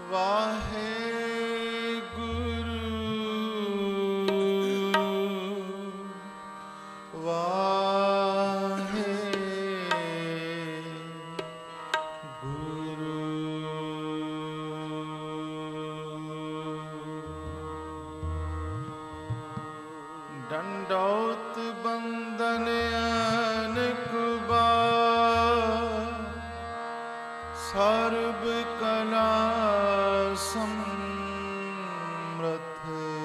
ਡੰਡੌਤ ਬੰਦਨ ਅਨਕ ਬਾਰ, ਸਰਬ ਕਲਾ ਸਮਰਥ।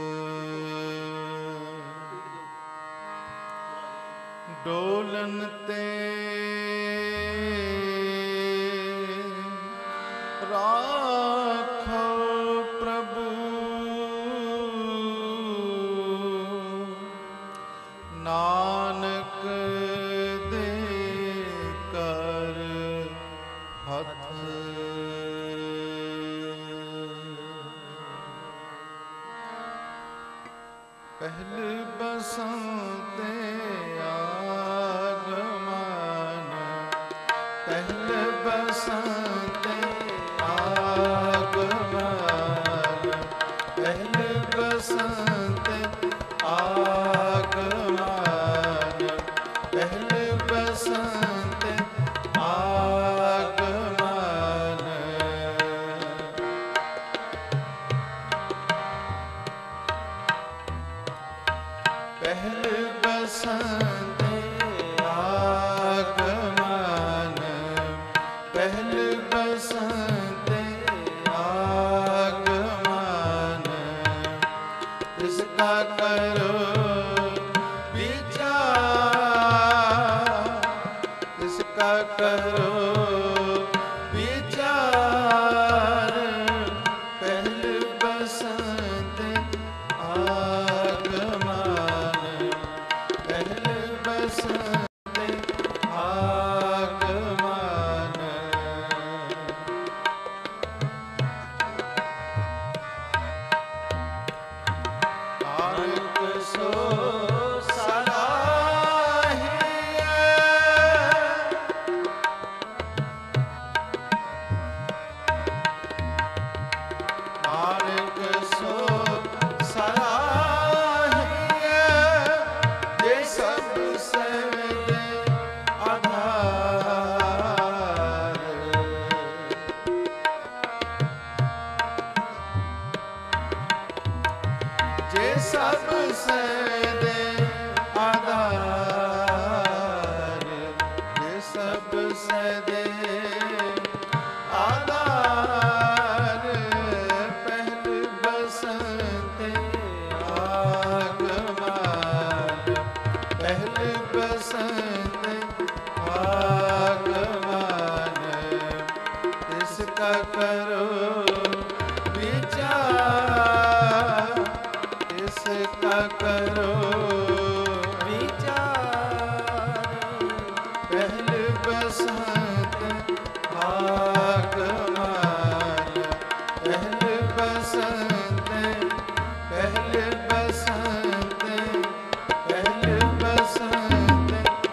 ਡੋਲਨ ਤੇ ਰਾਖੋ ਪ੍ਰਭੂ, ਨਾਨਕ ਦੇ ਕਰ ਹੱਥ। ਪਹਿਲ ਬਸੰਤ ਆਗਮਨ, ਪਹਿਲ ਬਸੰਤ ਆਗਮਨ, ਪਹਿਲ ਬਸੰਤ ਆਗਮਨ, ਪਹਿਲ ਬਸੰਤ ਆਗਮਨ। ਪਹਿਲ ਬਸੰਤ ਆਗਮਨ, ਪਹਿਲ ਬਸੰਤ ਆਗਮਨ। ਇਸ ਕਾ ਕਰੋ ਵਿਚਾਰ, ਇਸ ਕਾ ਕਰੋ ਵਿਚਾਰ। ਪਹਿਲ ਬਸੰਤ ਆਗਮਨ, ਪਹਿਲ ਬਸੰਤ ਆਗਮਨ। ਨਾਨਕ ਸੋ ਸਲਾਹੀਐ, ਨਾਨਕ ਸੋ ਸਲਾਹੀਐ। ਜੇ ਸਭ ਸਹਿਜ ਆਧਾਰ, ਜੇ ਸਭ ਸਹਿਜ ਆਧਾਰ, ਜੇ ਸਭ ਸਹਿਜ ਆਧਾਰ। ਪਹਿਲ ਬਸੰਤ ਆਗਮਨ, ਪਹਿਲ ਬਸੰਤ ਆਗਮਨ। ਇਸ ਕਾ ਕਰੋ ਵਿਚਾਰ, ਇਸ ਕਾ ਕਰੋ ਵਿਚਾਰ। ਪਹਿਲ ਬਸੰਤ ਆਗਮਨ, ਪਹਿਲ ਬਸੰਤ, ਪਹਿਲ ਬਸੰਤ, ਪਹਿਲ ਬਸੰਤ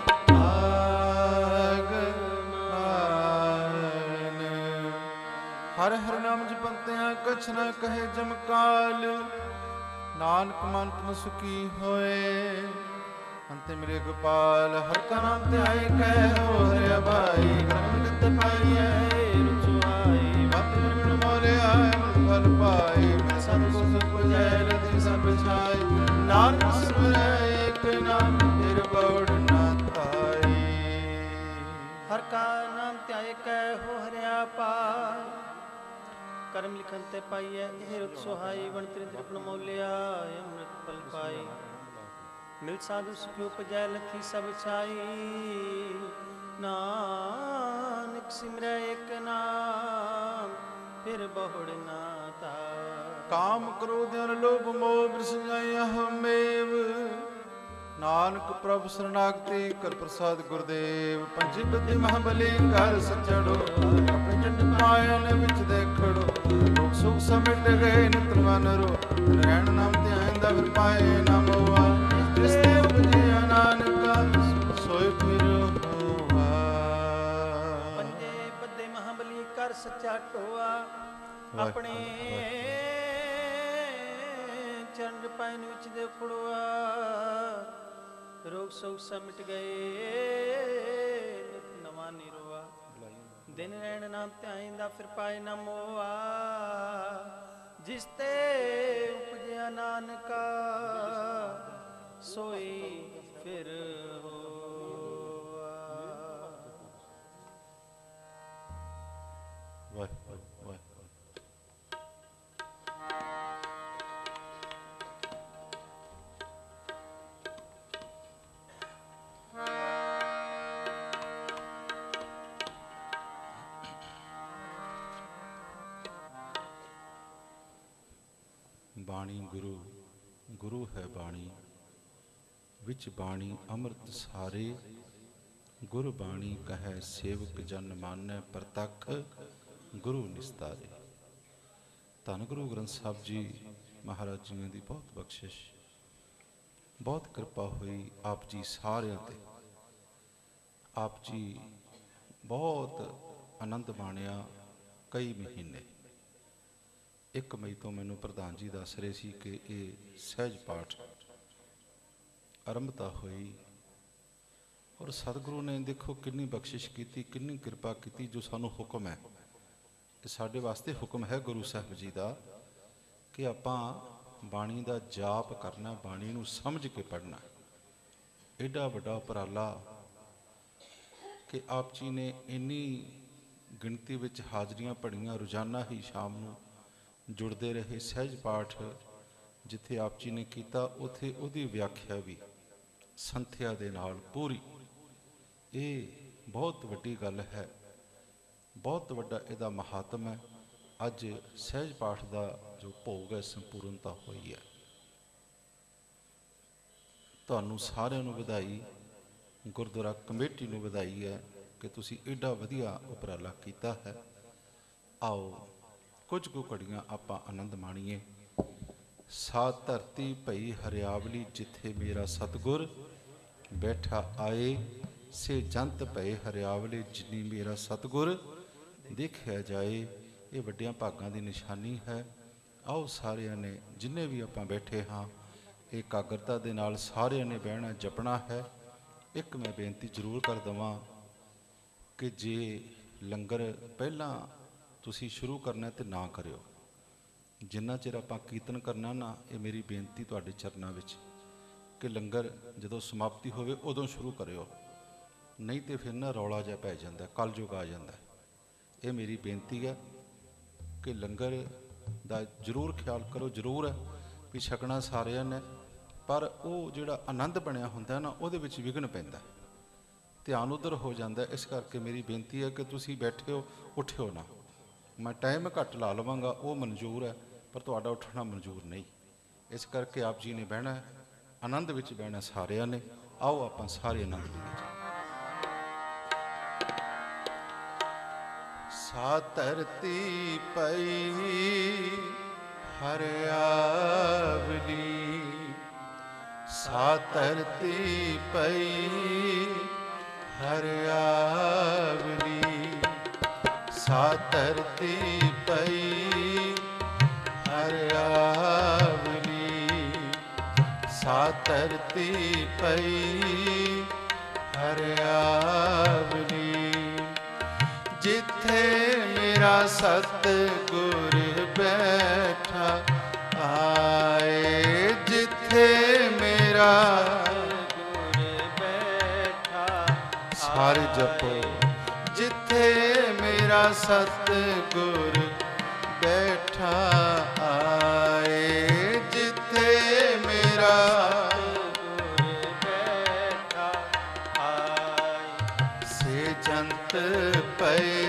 ਆਗਮਨ। ਹਰ ਹਰ ਨਾਮ ਜਪੰਤਿਆਂ ਕਛ ਨ ਕਹੇ ਜਮਕਾਲ, ਨਾਨਕ ਮਨ ਤਨ ਸੁਖੀ ਹੋਏ। ਅੰਤੇ ਮਿਲੇ ਗੋਪਾਲ, ਹਰ ਕਾ ਨਾਮ ਧਿਆਏ ਕਹਿ ਹੋ ਹਰਿਆ ਭਾਈ। ਕਰਮ ਕਿਤ ਪਾਈਐ ਰੁਚੁਆਈ, ਮਤ ਮਿਲ ਮੋਲਿਆ ਅਮਰ ਫਲ ਪਾਈ। ਮੈਂ ਸਭ ਸੁਖ ਪੁਜੈ ਰਤੀ ਸਭ ਛਾਈ, ਨਾਨਕ ਸਿਮਰੈ ਏਕ ਨਾਮ ਫਿਰ ਬਉੜ ਨਾ ਧਾਈ। ਹਰ ਕਾ ਨਾਮ ਧਿਆਏ ਕਹਿ ਹੋ ਹਰਿਆ ਪਾਈ। ਕਰਮ ਲਿਖਨ ਤੇ ਪਾਈਐ ਇਹ ਰੁਤ ਸੁਹਾਈ। ਵਣ ਤ੍ਰਿੰਦਰ ਗੁਣ ਮੋਲਿਆ ਅੰਮ੍ਰਿਤ ਫਲ ਪਾਈ। ਮਿਲ ਸਾਧੂ ਸੁਖਿ ਉਪਜੈ ਲਥੀ ਸਭ ਛਾਈ। ਨਾਨਕ ਸਿਮਰੈ ਏਕ ਨਾਮ ਫਿਰ ਬਹੁੜ ਨਾ ਧਾਈ। ਕਾਮ ਕ੍ਰੋਧ ਅਨ ਲੋਭ ਮੋਹ ਬਿਰਸਜਾਈ ਅਹਮੇਵ, ਨਾਨਕ ਪ੍ਰਭ ਸਰਨਾਗਤੀ ਕਰ ਪ੍ਰਸਾਦ ਗੁਰਦੇਵ। ਪੰਜੀ ਬੁੱਧੀ ਮਹਾਬਲੀ ਘਰ ਸਚੜੋ, ਆਪਣੇ ਚੰਡ ਪਾਇਨ ਵਿੱਚ ਦੇਖੜੋ। ਲੋਕ ਸੁਖ ਸਮਿਟ ਗਏ ਨਿਤ ਮਨ ਰੋ, ਰਹਿਣ ਨਾਮ ਧਿਆਇਂਦਾ ਫਿਰ ਪਾਏ ਨਾ ਮੋਆ। ਜਿਸ ਤੇ ਉਪਜਿਆ ਨਾਨਕਾ ਸੋਇ ਫਿਰ ਹੋਆ। ਪੰਜੇ ਬੱਧੇ ਮਹਾਬਲੀ ਕਰ ਸੱਚਾ ਟੋਆ, ਆਪਣੇ ਚਰਨ ਪੈਨ ਵਿੱਚ ਦੇ ਫੜਵਾ ਰੋਗ ਸੋਗ ਸਭ ਮਿਟ ਗਏ ਨਿਤ ਨਵਾਂ ਨਿਰਵਾ ਦਿਨ ਰਹਿਣ ਨਾਮ ਧਿਆਇਂਦਾ ਫਿਰ ਪਾਏ ਨਾ ਮੋਆ ਜਿਸ ਤੇ ਉਪਜਿਆ ਨਾਨਕਾ ਸੋਈ ਫਿਰ ਹੋਆ। ਵਾਹਿਗੁਰੂ ਵਾਹਿਗੁਰੂ। ਬਾਣੀ ਗੁਰੂ, ਗੁਰੂ ਹੈ ਬਾਣੀ, ਵਿੱਚ ਬਾਣੀ ਅੰਮ੍ਰਿਤ ਸਾਰੇ, ਗੁਰ ਬਾਣੀ ਕਹੈ ਸੇਵਕ ਜਨ ਮਾਨੈ ਪ੍ਰਤੱਖ ਗੁਰੂ ਨਿਸਤਾਰੇ। ਧੰਨ ਗੁਰੂ ਗ੍ਰੰਥ ਸਾਹਿਬ ਜੀ ਮਹਾਰਾਜ ਜੀਆਂ ਦੀ ਬਹੁਤ ਬਖਸ਼ਿਸ਼, ਬਹੁਤ ਕਿਰਪਾ ਹੋਈ ਆਪ ਜੀ ਸਾਰਿਆਂ ਤੇ। ਆਪ ਜੀ ਬਹੁਤ ਆਨੰਦ ਮਾਣਿਆ ਕਈ ਮਹੀਨੇ। 1 ਮਈ ਤੋਂ ਮੈਨੂੰ ਪ੍ਰਧਾਨ ਜੀ ਦੱਸ ਰਹੇ ਸੀ ਕਿ ਇਹ ਸਹਿਜ ਪਾਠ ਆਰੰਭਤਾ ਹੋਈ, ਔਰ ਸਤਿਗੁਰੂ ਨੇ ਦੇਖੋ ਕਿੰਨੀ ਬਖਸ਼ਿਸ਼ ਕੀਤੀ, ਕਿੰਨੀ ਕਿਰਪਾ ਕੀਤੀ। ਜੋ ਸਾਨੂੰ ਹੁਕਮ ਹੈ, ਇਹ ਸਾਡੇ ਵਾਸਤੇ ਹੁਕਮ ਹੈ ਗੁਰੂ ਸਾਹਿਬ ਜੀ ਦਾ ਕਿ ਆਪਾਂ ਬਾਣੀ ਦਾ ਜਾਪ ਕਰਨਾ, ਬਾਣੀ ਨੂੰ ਸਮਝ ਕੇ ਪੜ੍ਹਨਾ। ਐਡਾ ਵੱਡਾ ਉਪਰਾਲਾ ਕਿ ਆਪ ਜੀ ਨੇ ਇੰਨੀ ਗਿਣਤੀ ਵਿੱਚ ਹਾਜ਼ਰੀਆਂ ਪੜ੍ਹੀਆਂ, ਰੋਜ਼ਾਨਾ ਹੀ ਸ਼ਾਮ ਨੂੰ ਜੁੜਦੇ ਰਹੇ। ਸਹਿਜ ਪਾਠ ਜਿੱਥੇ ਆਪ ਜੀ ਨੇ ਕੀਤਾ, ਉੱਥੇ ਉਹਦੀ ਵਿਆਖਿਆ ਵੀ ਸੰਥਿਆ ਦੇ ਨਾਲ ਪੂਰੀ। ਇਹ ਬਹੁਤ ਵੱਡੀ ਗੱਲ ਹੈ, ਬਹੁਤ ਵੱਡਾ ਇਹਦਾ ਮਹਾਤਮ ਹੈ। ਅੱਜ ਸਹਿਜ ਪਾਠ ਦਾ ਜੋ ਭੋਗ ਹੈ, ਸੰਪੂਰਨਤਾ ਹੋਈ ਹੈ। ਤੁਹਾਨੂੰ ਸਾਰਿਆਂ ਨੂੰ ਵਧਾਈ, ਗੁਰਦੁਆਰਾ ਕਮੇਟੀ ਨੂੰ ਵਧਾਈ ਹੈ ਕਿ ਤੁਸੀਂ ਐਡਾ ਵਧੀਆ ਉਪਰਾਲਾ ਕੀਤਾ ਹੈ। ਆਓ ਕੁਝ ਕੁ ਘੜੀਆਂ ਆਪਾਂ ਆਨੰਦ ਮਾਣੀਏ। ਸਾ ਧਰਤੀ ਭਈ ਹਰਿਆਵਲੀ, ਜਿੱਥੇ ਮੇਰਾ ਸਤਿਗੁਰ ਬੈਠਾ ਆਏ, ਸੇ ਜੰਤ ਭਏ ਹਰਿਆਵਲੇ, ਜਿਨੀ ਮੇਰਾ ਸਤਿਗੁਰ ਦੇਖਿਆ ਜਾਏ। ਇਹ ਵੱਡਿਆਂ ਭਾਗਾਂ ਦੀ ਨਿਸ਼ਾਨੀ ਹੈ। ਆਓ ਸਾਰਿਆਂ ਨੇ, ਜਿੰਨੇ ਵੀ ਆਪਾਂ ਬੈਠੇ ਹਾਂ, ਇਕਾਗਰਤਾ ਦੇ ਨਾਲ ਸਾਰਿਆਂ ਨੇ ਬਹਿਣਾ, ਜਪਣਾ ਹੈ। ਇੱਕ ਮੈਂ ਬੇਨਤੀ ਜ਼ਰੂਰ ਕਰ ਦੇਵਾਂ ਕਿ ਜੇ ਲੰਗਰ ਪਹਿਲਾਂ ਤੁਸੀਂ ਸ਼ੁਰੂ ਕਰਨਾ ਤੇ ਨਾ ਕਰਿਓ। ਜਿੰਨਾ ਚਿਰ ਆਪਾਂ ਕੀਰਤਨ ਕਰਨਾ ਨਾ, ਇਹ ਮੇਰੀ ਬੇਨਤੀ ਤੁਹਾਡੇ ਚਰਨਾਂ ਵਿੱਚ ਕਿ ਲੰਗਰ ਜਦੋਂ ਸਮਾਪਤੀ ਹੋਵੇ ਉਦੋਂ ਸ਼ੁਰੂ ਕਰਿਓ, ਨਹੀਂ ਤੇ ਫਿਰ ਨਾ ਰੌਲਾ ਜਿਹਾ ਪੈ ਜਾਂਦਾ, ਕਲਯੁਗ ਆ ਜਾਂਦਾ। ਇਹ ਮੇਰੀ ਬੇਨਤੀ ਹੈ ਕਿ ਲੰਗਰ ਦਾ ਜ਼ਰੂਰ ਖਿਆਲ ਕਰੋ। ਜ਼ਰੂਰ ਹੈ ਵੀ ਛਕਣਾ ਸਾਰਿਆਂ ਨੇ, ਪਰ ਉਹ ਜਿਹੜਾ ਆਨੰਦ ਬਣਿਆ ਹੁੰਦਾ ਨਾ, ਉਹਦੇ ਵਿੱਚ ਵਿਘਨ ਪੈਂਦਾ, ਧਿਆਨ ਉੱਧਰ ਹੋ ਜਾਂਦਾ। ਇਸ ਕਰਕੇ ਮੇਰੀ ਬੇਨਤੀ ਹੈ ਕਿ ਤੁਸੀਂ ਬੈਠੇ ਹੋ, ਉੱਠਿਓ ਨਾ। ਮੈਂ ਟਾਈਮ ਘੱਟ ਲਾ ਲਵਾਂਗਾ, ਉਹ ਮਨਜ਼ੂਰ ਹੈ, ਪਰ ਤੁਹਾਡਾ ਉੱਠਣਾ ਮਨਜ਼ੂਰ ਨਹੀਂ। ਇਸ ਕਰਕੇ ਆਪ ਜੀ ਨੇ ਬਹਿਣਾ, ਆਨੰਦ ਵਿੱਚ ਬਹਿਣਾ ਸਾਰਿਆਂ ਨੇ। ਆਓ ਆਪਾਂ ਸਾਰੇ ਆਨੰਦ ਲਈਏ। ਸਾ ਧਰਤੀ ਪਈ ਹਰਿਆਵਲੀ, ਸਾ ਧਰਤੀ ਪਈ ਹਰਿਆਵਲੀ, ਸਾ ਧਰਤੀ ਪਈ ਹਰਿਆਵਲੀ, ਸਾ ਧਰਤੀ ਪਈ ਹਰਿਆਵਲੀ, ਜਿੱਥੇ ਮੇਰਾ ਸਤਿਗੁਰ ਬੈਠਾ ਆਏ, ਜਿੱਥੇ ਮੇਰਾ ਗੁਰ ਬੈਠਾ। ਸਾਰੇ ਜਪੋ, ਜਿੱਥੇ ਮੇਰਾ ਸਤਿਗੁਰ ਬੈਠਾ ਆਏ, ਜਿੱਥੇ ਮੇਰਾ ਗੁਰ ਬੈਠਾ ਆਏ, ਸੇ ਜੰਤ ਪਏ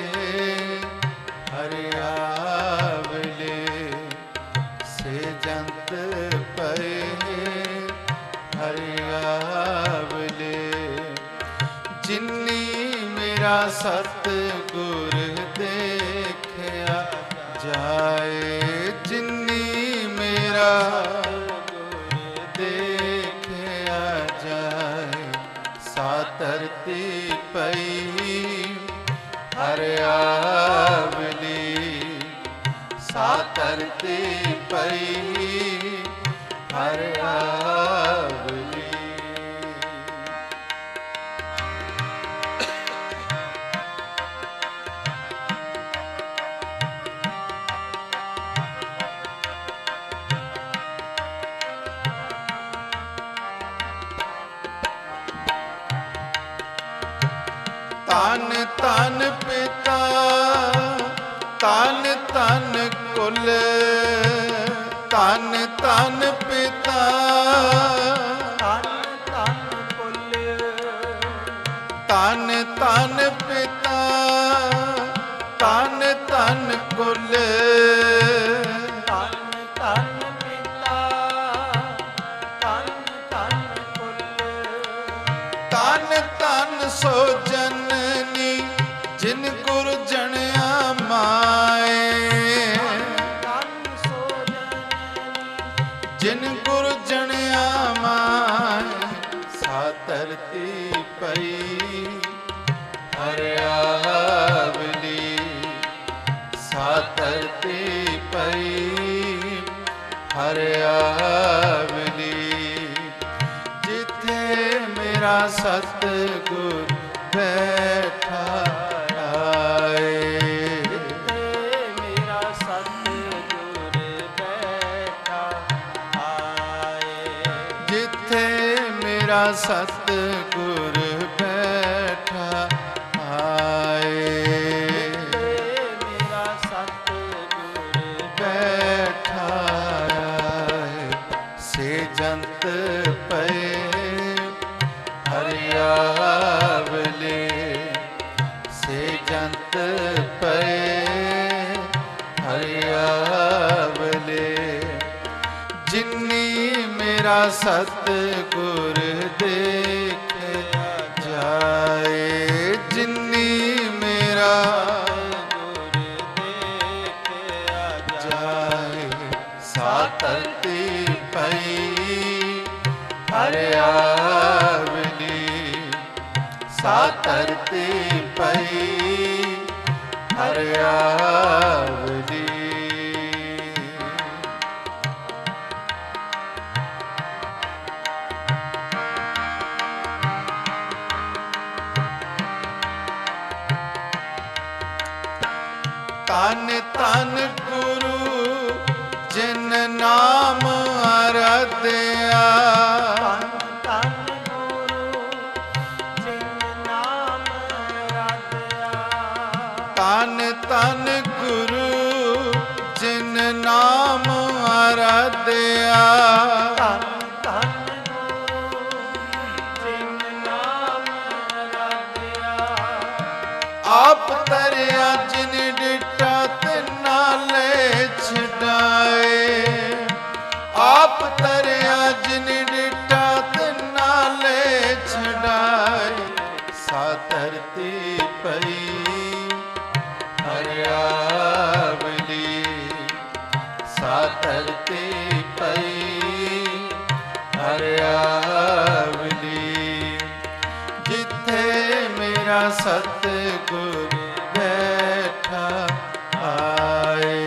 ਹਰਿਆਵਲੇ, ਸੇ ਜੰਤ ਪਏ ਹਰਿਆਵਲੇ, ਜਿਨੀ ਮੇਰਾ ਸਤਿਗੁਰ ਦੇਖਿਆ ਜਾਏ, ਜਿਨੀ ਮੇਰਾ ਗੁਰ ਦੇਖਿਆ ਜਾਏ। ਸਾ ਧਰਤੀ ਪਈ ਹਰਿਆਵਲੀ, ਸਾ ਧਰਤੀ ਪਈ ਹਰ ਆਵਲੀ। ਧੰਨ ਧੰਨ ਪਿਤਾ ਧੰਨ ਧੰਨ ਕੁਲ, ਧੰਨ ਧੰਨ ਪਿਤਾ ਧੰਨ ਧੰਨ ਕੁਲ, ਧੰਨ ਧੰਨ ਪਿਤਾ ਧੰਨ ਧੰਨ ਕੁਲ, ਧੰਨ ਧੰਨ ਪਿਤਾ ਧੰਨ ਧੰਨ ਕੁਲ, ਧੰਨ ਧੰਨ ਸੋ ਜਨਨੀ ਜਿਨ ਗੁਰ ਜਣਿਆ ਮਾਏ, ਧੰਨ ਸੋ ਜਨਨੀ ਜਿਨ ਗੁਰ ਜਣਿਆ ਮਾਏ, ਸਾ ਧਰਤੀ ਪਈ ਹਰ ਆਵਲੀ, ਸਾ ਧਰਤੀ ਪਈ ਹਰ ਆਵਲੀ। ਜਿੱਥੇ ਮੇਰਾ ਸਤਿਗੁਰ ਬੈਠਾ ਆਏ, ਜਿੱਥੇ ਮੇਰਾ ਸਤਿਗੁਰ ਬੈਠਾ ਆਏ, ਜਿੱਥੇ ਮੇਰਾ ਸਤਿਗੁਰ ਬੈਠਾ ਆਏ, ਮੇਰਾ ਸਤਿਗੁਰ ਬੈਠਾ ਆਏ, ਸੇ ਜੰਤ ਪਏ ਹਰ ਆਵਲੇ, ਸੇ ਜੰਤ ਪਏ ਹਰ ਆਵਲੇ। ਜਿਨੀ ਮੇਰਾ ਸਤਿਗੁਰ ਦੇਖਿਆ ਜਾਏ, ਜਿਨੀ ਮੇਰਾ ਗੁਰ ਦੇਖਿਆ ਜਾਏ, ਸਾ ਧਰਤੀ ਪਈ ਹਰ ਆਵਲੀ, ਸਾ ਧਰਤੀ ਪਈ ਹਰ ਆਵਲੀ। ਧੰਨ ਧੰਨ ਗੁਰੂ ਜਿਨ ਨਾਮ ਅਰਧਿਆ, ਧੰਨ ਧੰਨ ਗੁਰੂ ਜਿਨ ਨਾਮ ਰਤਿਆ, ਧੰਨ ਧੰਨ ਗੁਰੂ ਜਿਨ ਨਾਮ ਅਰਧਿਆ, ਧੰਨ ਧੰਨ ਗੁਰੂ ਜਿਨ ਨਾਮ ਰਤਿਆ, ਆਪ ਤਰਿਆ ਜਿਨ ਡਿਟਾ ਤੇ ਨਾਲੇ ਛਡਾਏ, ਆਪ ਤਰਿਆ ਜਿਨ ਡਿਟਾ ਤੇ ਨਾਲੇ ਛਡਾਏ, ਸਾ ਧਰਤੀ ਪਈ ਹਰ ਆਵਲੀ, ਸਾ ਧਰਤੀ ਪਈ ਹਰ ਆਵਲੀ। ਜਿੱਥੇ ਮੇਰਾ ਸਤਿਗੁਰ ਬੈਠਾ ਆਏ,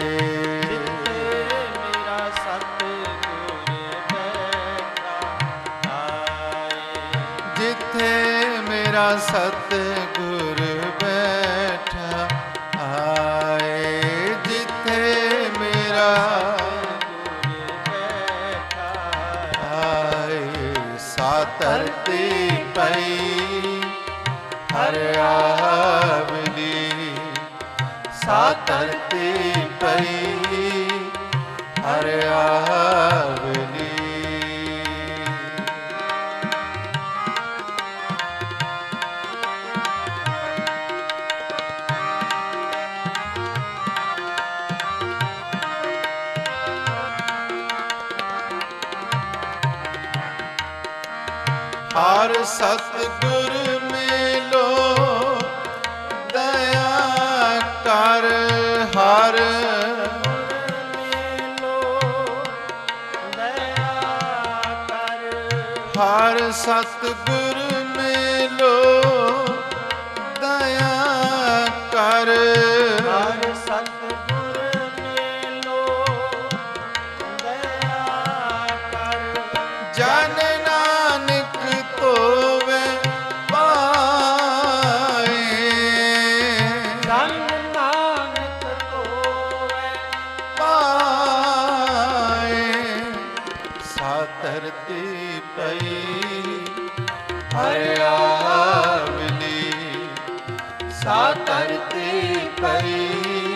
ਮੇਰਾ ਸਤਿਗੁਰ ਬੈਠਾ ਆਏ, ਜਿੱਥੇ ਮੇਰਾ ਸਤਿਗੁਰ ਬੈਠਾ ਆਏ, ਜਿੱਥੇ ਮੇਰਾ ਗੁਰ ਬੈਠਾ ਆਏ, ਸਾ ਧਰਤੀ ਪਈ ਹਰ ਆਵਲੀ, ਸਾ ਧਰਤੀ ਪਈ ਹਰ ਆਵਲੀ। ਹਰ ਸਤਿਗੁਰ ਮੇਲੋ ਦਇਆ ਕਰ, ਹਰ ਮੇਲੋ ਦਇਆ ਕਰ, ਹਰ ਸਤਿਗੁਰ ਮੇਲੋ ਦਇਆ ਕਰ, ਹਰ ਸਤਿਗੁਰ ਮੇਲੋ ਧਰਤੀ ਪਈ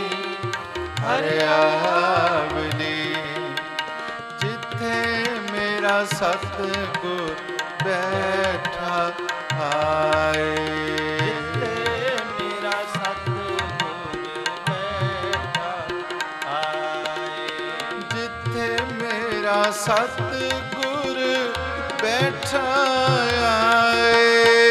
ਹਰਿਆਵਲੀ। ਜਿੱਥੇ ਮੇਰਾ ਸਤਿਗੁਰ ਬੈਠਾ ਆਏ, ਜਿੱਥੇ ਮੇਰਾ ਸਤਿਗੁਰ ਬੈਠਾ ਆਏ, ਜਿੱਥੇ ਮੇਰਾ ਸਤਿਗੁਰ ਬੈਠਾ ਆਏ,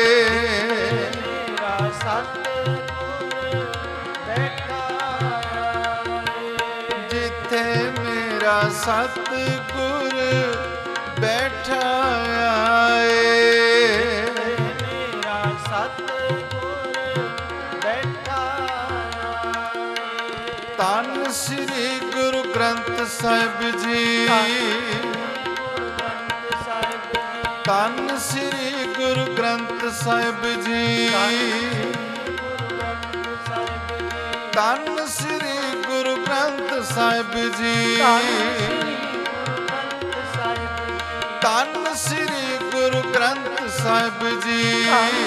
ਮੇਰਾ ਸਤਿਗੁਰ ਬੈਠਾ ਆਏ, ਜਿੱਥੇ ਮੇਰਾ ਸਤਿਗੁਰ ਬੈਠਾ ਆਏ, ਮੇਰਾ ਸਤਿਗੁਰ ਬੈਠਾ ਆਏ। ਧੰਨ ਸ੍ਰੀ ਗੁਰੂ ਗ੍ਰੰਥ ਸਾਹਿਬ ਜੀ, ਧੰਨ ਸ੍ਰੀ ਗੁਰੂ ਗ੍ਰੰਥ ਸਾਹਿਬ ਜੀ, ਧੰਨ ਸ੍ਰੀ ਗੁਰੂ ਗ੍ਰੰਥ ਸਾਹਿਬ ਜੀ, ਧੰਨ ਸ੍ਰੀ ਗੁਰੂ ਗ੍ਰੰਥ ਸਾਹਿਬ ਜੀ,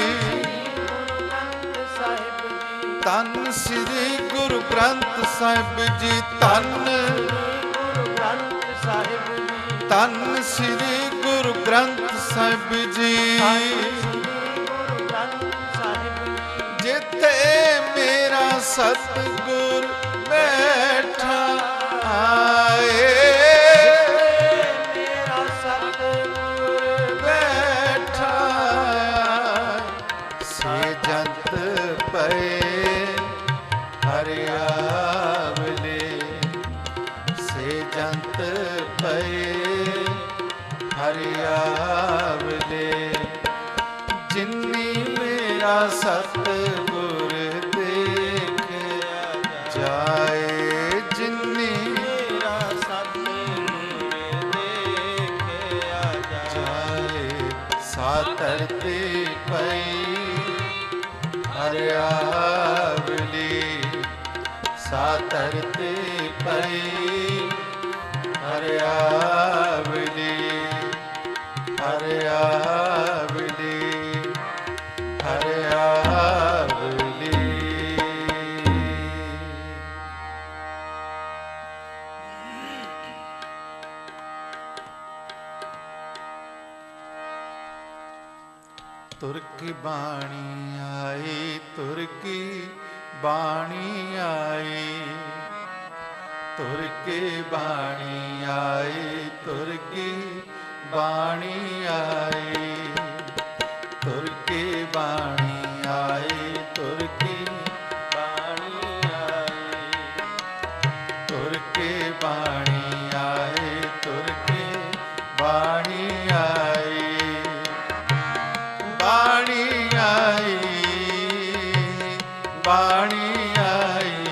ਧੰਨ ਸ੍ਰੀ ਗੁਰੂ ਗ੍ਰੰਥ ਸਾਹਿਬ ਜੀ, ਧੰਨ ਧੰਨ ਸ੍ਰੀ ਗੁਰੂ ਗ੍ਰੰਥ ਸਾਹਿਬ ਜੀ। ਜਿੱਥੇ ਮੇਰਾ ਸਤਿਗੁਰ ਬੈਠਾ ਆਏ, ਮੇਰਾ ਸਤਿਗੁਰ ਬੈਠਾ ਸੇ ਜੰਤ ਪਏ ਹਰਿਆਵਲੇ, ਸੇ ਜੰਤ ਪਏ ਹਰਿਆਵਲੇ। ਜਿਨੀ ਮੇਰਾ ਸਤਿਗੁਰ ਦੇਖਿਆ ਜਾਏ, ਜਿਨੀ ਮੇਰਾ ਸਤਿਗੁਰ ਦੇਖਿਆ ਜਾਏ, ਸਾ ਧਰਤੀ ਪਈ ਹਰਿਆਵਲੀ, ਸਾ ਧਰਤੀ ਪਈ ਹਰਿਆਵਲੀ, ਹਰਿਆਵਲੀ, ਹਰਿਆਵਲੀ। ਤੁਰ ਕੀ ਬਾਣੀ ਆਈ, ਤੁਰ ਕੀ ਬਾਣੀ ਆਈ, ਤੁਰ ਕੇ ਬਾਣੀ ਆਈ, ਤੁਰ ਕੀ ਬਾਣੀ ਆਈ, ਤੁਰ ਕੇ ਬਾਣੀ ਆਈ, ਤੁਰ ਕੇ ਬਾਣੀ ਆਈ, ਤੁਰ ਕੇ ਬਾਣੀ ਆਈ, ਤੁਰ ਕੇ ਬਾਣੀ ਆਈ, ਬਾਣੀ ਆਈ, ਬਾਣੀ ਆਈ,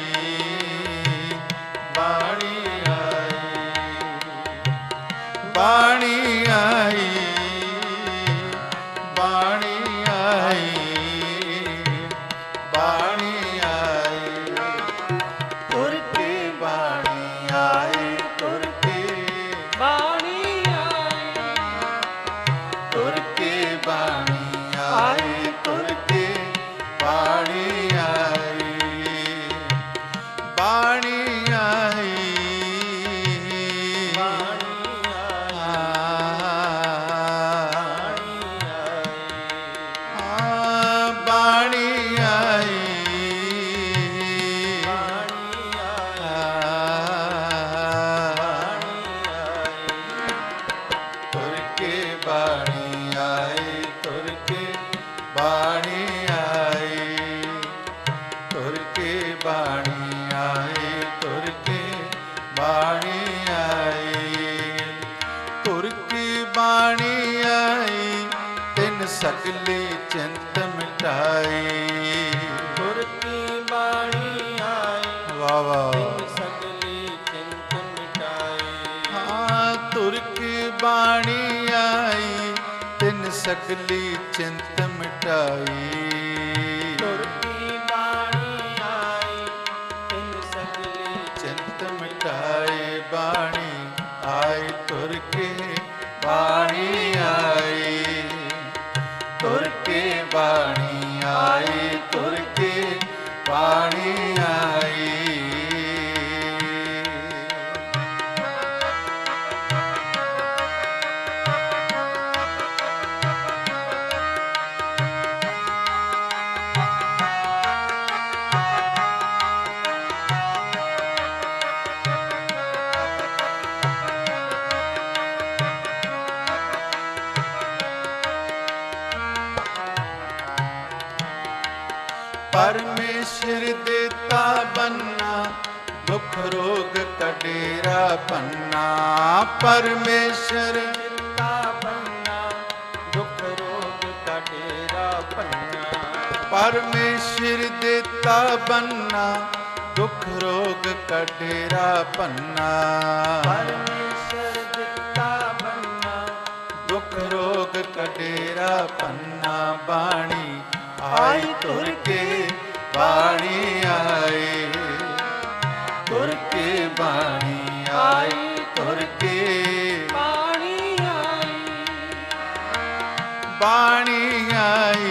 ਬਾਣੀ ਆਈ, ਬਾਣੀ ਆਈ, ਬਾਣੀ ਆਈ, ਬਾਣੀ ਆਈ, ਤੁਰ ਕੇ ਬਾਣੀ ਆਈ, ਤੁਰ ਕੇ ਬਾਣੀ ਆਈ, ਤੁਰ ਕੇ ਬਾਣੀ ਆਈ, ਤੁਰ ਕੇ ਬਾਣੀ ਆਈ, ਬਾਣੀ ਆਈ, ਬਾਣੀ ਆਈ, ਤੁਰ ਕੇ ਬਾਣੀ ਆਈ, ਤੁਰ ਕੇ ਬਾਣੀ ਆਈ, ਤੁਰ ਕੇ ਬਾਣੀ ਆਈ, ਤੁਰ ਕੇ ਬਾਣੀ ਆਈ, ਤੁਰ ਕੇ ਬਾਣੀ ਆਈ, ਤਿੰਨ ਸਗਲੇ ਚਿੰਤ ਮਿਟਾਈ, ਤੁਰ ਕੀ ਬਾਣੀ ਆਈ, ਵਾਹ ਵਾਹ, ਸਗਲੀ ਚਿੰਤ ਮਿਟਾਈ, ਹਾਂ ਤੁਰ ਕੇ ਬਾਣੀ ਆਈ, ਤਿੰਨ ਸਗਲੀ ਚਿੰਤ ਮਿਟਾਈ, ਤੁਰ ਕੀ ਬਾਣੀ ਆਈ, ਤਿੰਨ ਸਗਲੀ ਚਿੰਤ ਮਿਟਾਈ, ਬਾਣੀ ਆਈ, ਤੁਰ ਕੇ ਬਾਣੀ ਆਈ, ਤੁਰ ਕੇ ਬਾਣੀ ਆਈ, ਤੁਰ ਕੇ ਬਾਣੀ परमेश्वर देता बन्ना, दुख रोग का डेरा पन्ना। परमेश्वर देता बन्ना, दुख रोग का डेरा पन्ना। परमेश्वर देता बन्ना, दुख रोग का डेरा पन्ना। परमेश्वर देता बन्ना, दुख रोग का डेरा पन्ना। बाणी आई तुर के, बाणी आई तुर के, बाणी आई तुर के, बाणी आई, बाणी आई,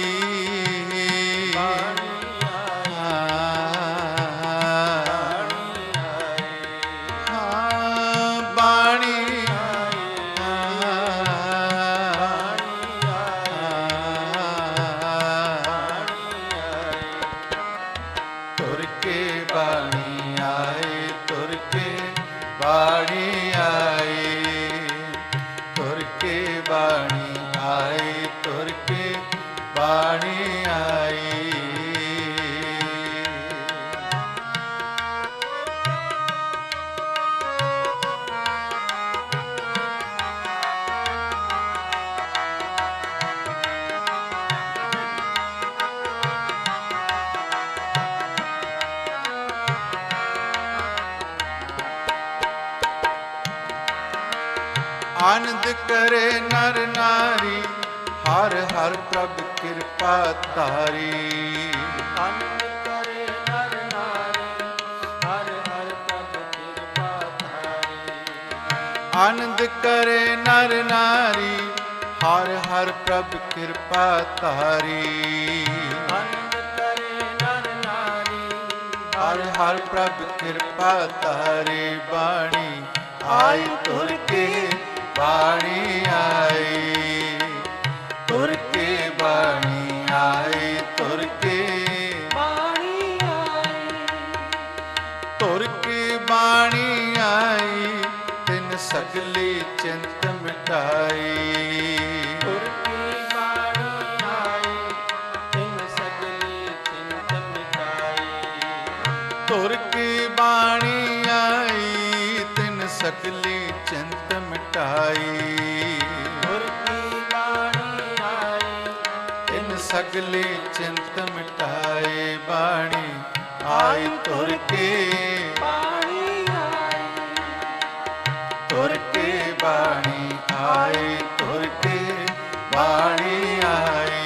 आनंद करे नर नारी, हर हर प्रभ कृपा तारी। आनंद करे नर नारी, हर हर प्रभ कृपा तारी। आनंद करे नर नारी, हर हर प्रभ कृपा तारी। आनंद करे नर नारी, हर हर प्रभ कृपा तारी। बाणी आई तुर के, बाणी आई तुर के, बाणी आई तुर के, बाणी आई, तुर के बाणी आई। तिन सगली चिंत मिटाई। तुर की बाणी आई, तिन सगली चिंत मिटाई। तुर की बाणी आई, तिन सगली चिंत मिटाई। तुर की बाणी आई, तिन सगली चिंत मिटाए। बाणी आई तुर के, बाणी आई, तुर के, बाणी आई तुर के, बाणी आई।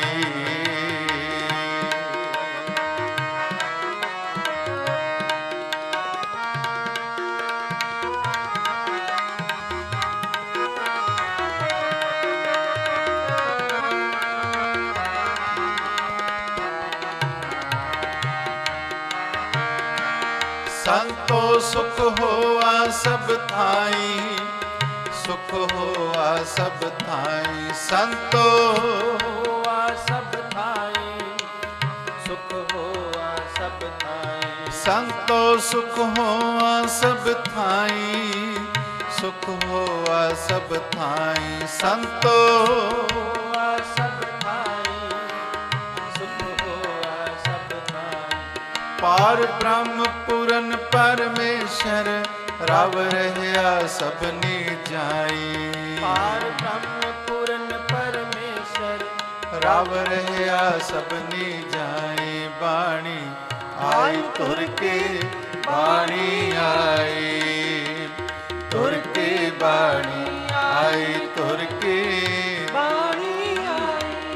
संतो सुख होआ सब थाई, सुख होआ सब थाई। संतो होआ सब थाई, सुख होआ सब थाई। संतो सुख होआ सब थाई, सुख होआ सब थाई। संतो होआ सब थाई, सुख होआ सब थाई। पार ब्रह्म पूरन परमेश्वर, रव रहया सबनी जाई। पार ब्रह्म पूरन परमेश्वर, रव रहया सबनी जाई। बाणी आई तुर के, बाणी आई तुर के, बाणी आई तुर के, बाणी आई,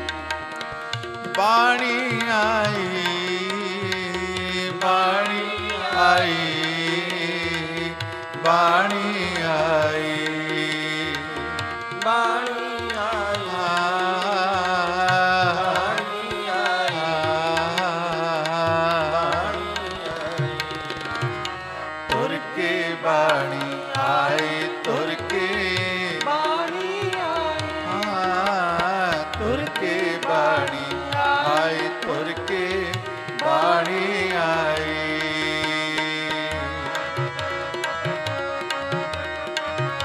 बाणी आई, बाणी आई, बाणी आई, बाणी आई, बाणी आई, बाणी आई। तुर के बाणी आई तुर के, बाणी आई, तुर के बाणी आई तुर के, बाणी आई।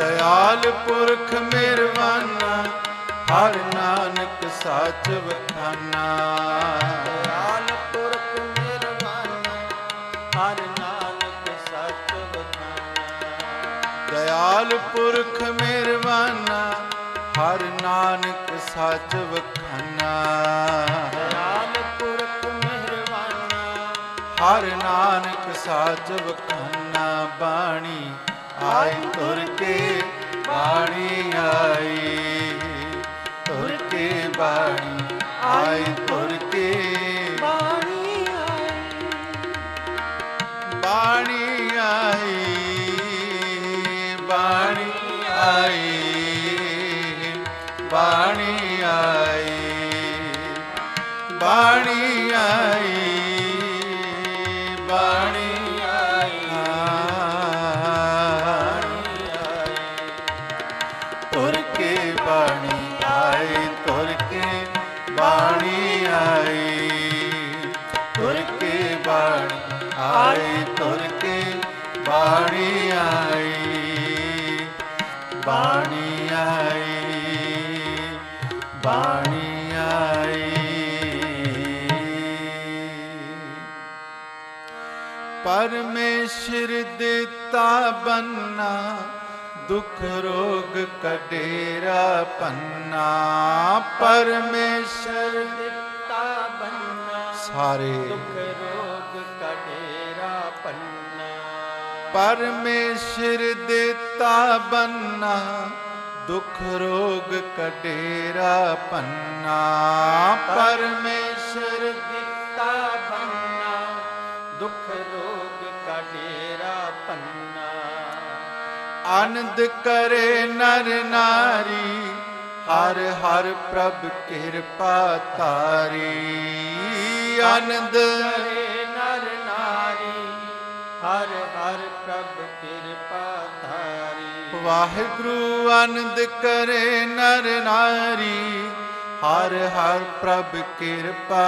ਦਇਆਲ ਪੁਰਖ ਮਿਹਰਬਾਨਾ, ਹਰ ਨਾਨਕ ਸਾਚ ਵਖਾਨਾ। ਦਇਆਲ ਪੁਰਖ ਮਿਹਰਬਾਨਾ, ਹਰ ਨਾਨਕ ਸੱਚ ਵਖਾਨਾ। ਦਇਆਲ ਪੁਰਖ ਮਿਹਰਬਾਨਾ, ਹਰ ਨਾਨਕ ਸੱਚ ਵਖਾਨਾ। ਦਇਆਲ ਪੁਰਖ ਮਿਹਰਬਾਨਾ, ਹਰ ਨਾਨਕ ਸਾਚ ਵਖਾਨਾ। ਬਾਣੀ ਆਈ ਤੁਰ ਕੇ, ਬਾਣੀ ਆਈ ਤੁਰ ਕੇ, ਬਾਣੀ ਆਈ ਤੁਰ ਕੇ, ਬਾਣੀ ਆਈ, ਬਾਣੀ ਆਈ, ਬਾਣੀ ਆਈ, ਬਾਣੀ ਆਈ, ਬਾਣੀ ਆਈ, ਬਾਣੀ ਤੁਰ ਕੇ, ਬਾਣੀ ਆਈ ਤੁਰ ਕੇ, ਬਾਣੀ ਆਈ ਤੁਰ ਕੇ, ਬਾਣੀ ਆਈ ਤੁਰ ਕੇ, ਬਾਣੀ ਆਈ, ਬਾਣੀ ਆਈ, ਬਾਣੀ ਆਈ। ਪਰਮੇਸ਼ਰ ਦਿੱਤਾ ਬੰਨਾ, ਦੁਖ ਰੋਗ ਕਡੇਰਾ ਪੰਨਾ। ਪਰਮੇਸ਼ਰ ਦਿੱਤਾ ਬੰਨਾ, ਸਾਰੇ ਦੁਖ ਰੋਗ ਕਡੇਰਾ ਪੰਨਾ। ਪਰਮੇਸ਼ਰ ਦਿੱਤਾ ਬੰਨਾ, ਦੁਖ ਰੋਗ ਕਡੇਰਾ ਪੰਨਾ। ਪਰਮੇਸ਼ਰ ਦਿੱਤਾ ਬੰਨਾ, ਦੁਖ ਰੋਗ ਕਡੇਰਾ ਪੰਨਾ। ਆਨੰਦ ਕਰੇ ਨਰ ਨਾਰੀ, ਹਰ ਹਰ ਪ੍ਰਭ ਕਿਰਪਾ ਤਾਰੀ। ਆਨੰਦ ਕਰੇ ਨਰ ਨਾਰੀ, ਹਰ ਹਰ ਪ੍ਰਭ ਕਿਰਪਾ ਧਾਰੀ। ਵਾਹਿਗੁਰੂ ਆਨੰਦ ਕਰੇ ਨਰ ਨਾਰੀ, ਹਰ ਹਰ ਪ੍ਰਭ ਕਿਰਪਾ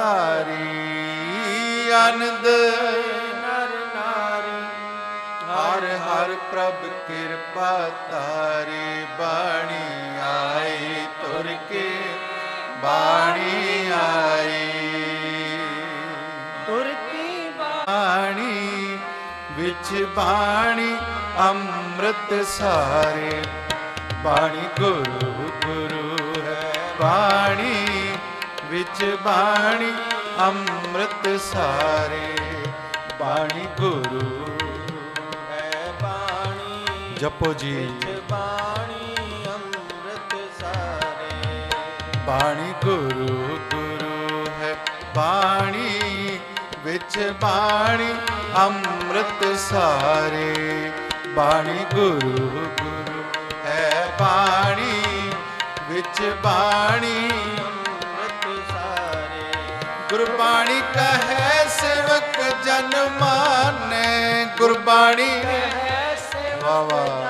ਧਾਰੀ। ਆਨੰਦ ਨਰ ਨਾਰੀ, ਹਰ ਹਰ ਪ੍ਰਭ ਕਿਰਪਾ ਧਾਰੀ। ਬਾਣੀ ਆਈ ਤੁਰ ਕੇ, ਬਾਣੀ ਆਈ ਤੁਰ ਕੀ ਬਾਣੀ ਵਿੱਚ, ਬਾਣੀ ਅੰਮ੍ਰਿਤ ਸਾਰੇ। ਬਾਣੀ ਗੁਰੂ ਗੁਰੂ ਹੈ, ਬਾਣੀ ਵਿੱਚ, ਬਾਣੀ ਅੰਮ੍ਰਿਤ ਸਾਰੇ। ਬਾਣੀ ਗੁਰੂ ਹੈ, ਬਾਣੀ ਜਪੋ ਜੀ। ਵਿੱਚ ਬਾਣੀ ਅੰਮ੍ਰਿਤ ਸਾਰੇ। ਬਾਣੀ ਗੁਰੂ ਗੁਰੂ ਹੈ, ਬਾਣੀ ਵਿੱਚ, ਬਾਣੀ ਅੰਮ੍ਰਿਤ ਸਾਰੇ। ਬਾਣੀ ਗੁਰੂ ਗੁਰੂ ਹੈ, ਬਾਣੀ ਵਿੱਚ, ਬਾਣੀ ਅੰਮ੍ਰਿਤ ਸਾਰੇ। ਗੁਰਬਾਣੀ ਕਹੈ ਸੇਵਕ ਜਨ ਮਾਨੈ। ਗੁਰਬਾਣੀ ਵਾਹ ਵਾਹ।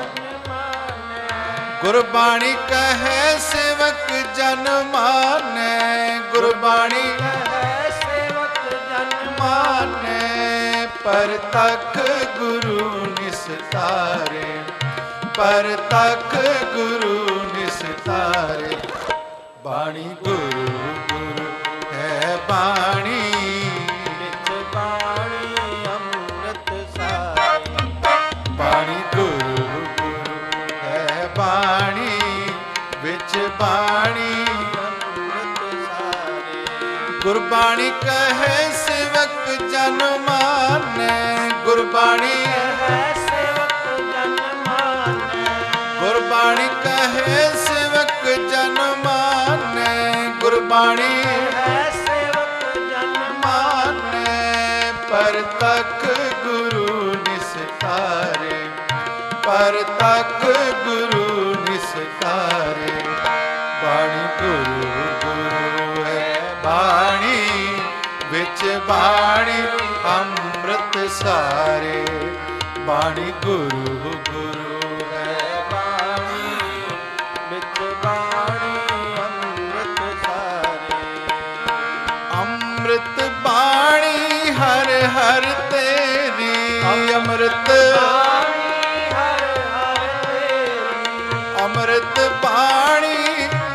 ਗੁਰਬਾਣੀ ਕਹੈ ਸੇਵਕ ਜਨ ਮਾਨੈ। ਗੁਰਬਾਣੀ ਕਹੈ ਸੇਵਕ ਜਨ ਮਾਨੈ। ਪਰ ਤਖ ਗੁਰੂ ਨਿਸਤਾਰੇ, ਪਰ ਤਖ ਗੁਰੂ ਨਿਸਤਾਰੇ। ਬਾਣੀ ਗੁਰੂ ਗੁਰੂ ਹੈ, ਬਾਣੀ ਵਿੱਚ ਬਾਣੀ ਅੰਮ੍ਰਿਤ ਸਾਰੇ। ਬਾਣੀ ਗੁਰੂ ਗੁਰੂ ਹੈ, ਬਾਣੀ ਵਿੱਚ, ਬਾਣੀ ਅੰਮ੍ਰਿਤ ਸਾਰੇ। ਗੁਰਬਾਣੀ ਕਹੈ ਸੇਵਕ ਜਨ ਮਾਨੈ। ਗੁਰਬਾਣੀ ਕਹੈ ਸੇਵਕ ਜਨ ਮਾਨੈ। ਗੁਰਬਾਣੀ ਕਹੈ ਸੇਵਕ ਜਨ ਮਾਨੈ। ਗੁਰਬਾਣੀ ਕਹੈ ਸੇਵਕ ਜਨ ਮਾਨੈ। ਪਰ ਤਖ ਗੁਰੂ ਨਿਸਤਾਰੇ, ਪਰ ਤਖ ਗੁਰੂ ਨਿਸਤਾਰੇ। ਬਾਣੀ ਗੁਰੂ ਗੁਰੂ ਹੈ, ਬਾਣੀ ਵਿੱਚ, ਬਾਣੀ ਅੰਮ੍ਰਿਤ ਸਾਰੇ। ਬਾਣੀ ਗੁਰੂ ਗੁਰੂ ਹੈ, ਬਾਣੀ ਵਿੱਚ ਬਾਣੀ ਅੰਮ੍ਰਿਤ ਸਾਰੇ। ਅੰਮ੍ਰਿਤ ਬਾਣੀ ਹਰ ਹਰ ਤੇਰੀ। ਅੰਮ੍ਰਿਤ ਬਾਣੀ ਹਰ ਹਰ ਤੇਰੀ।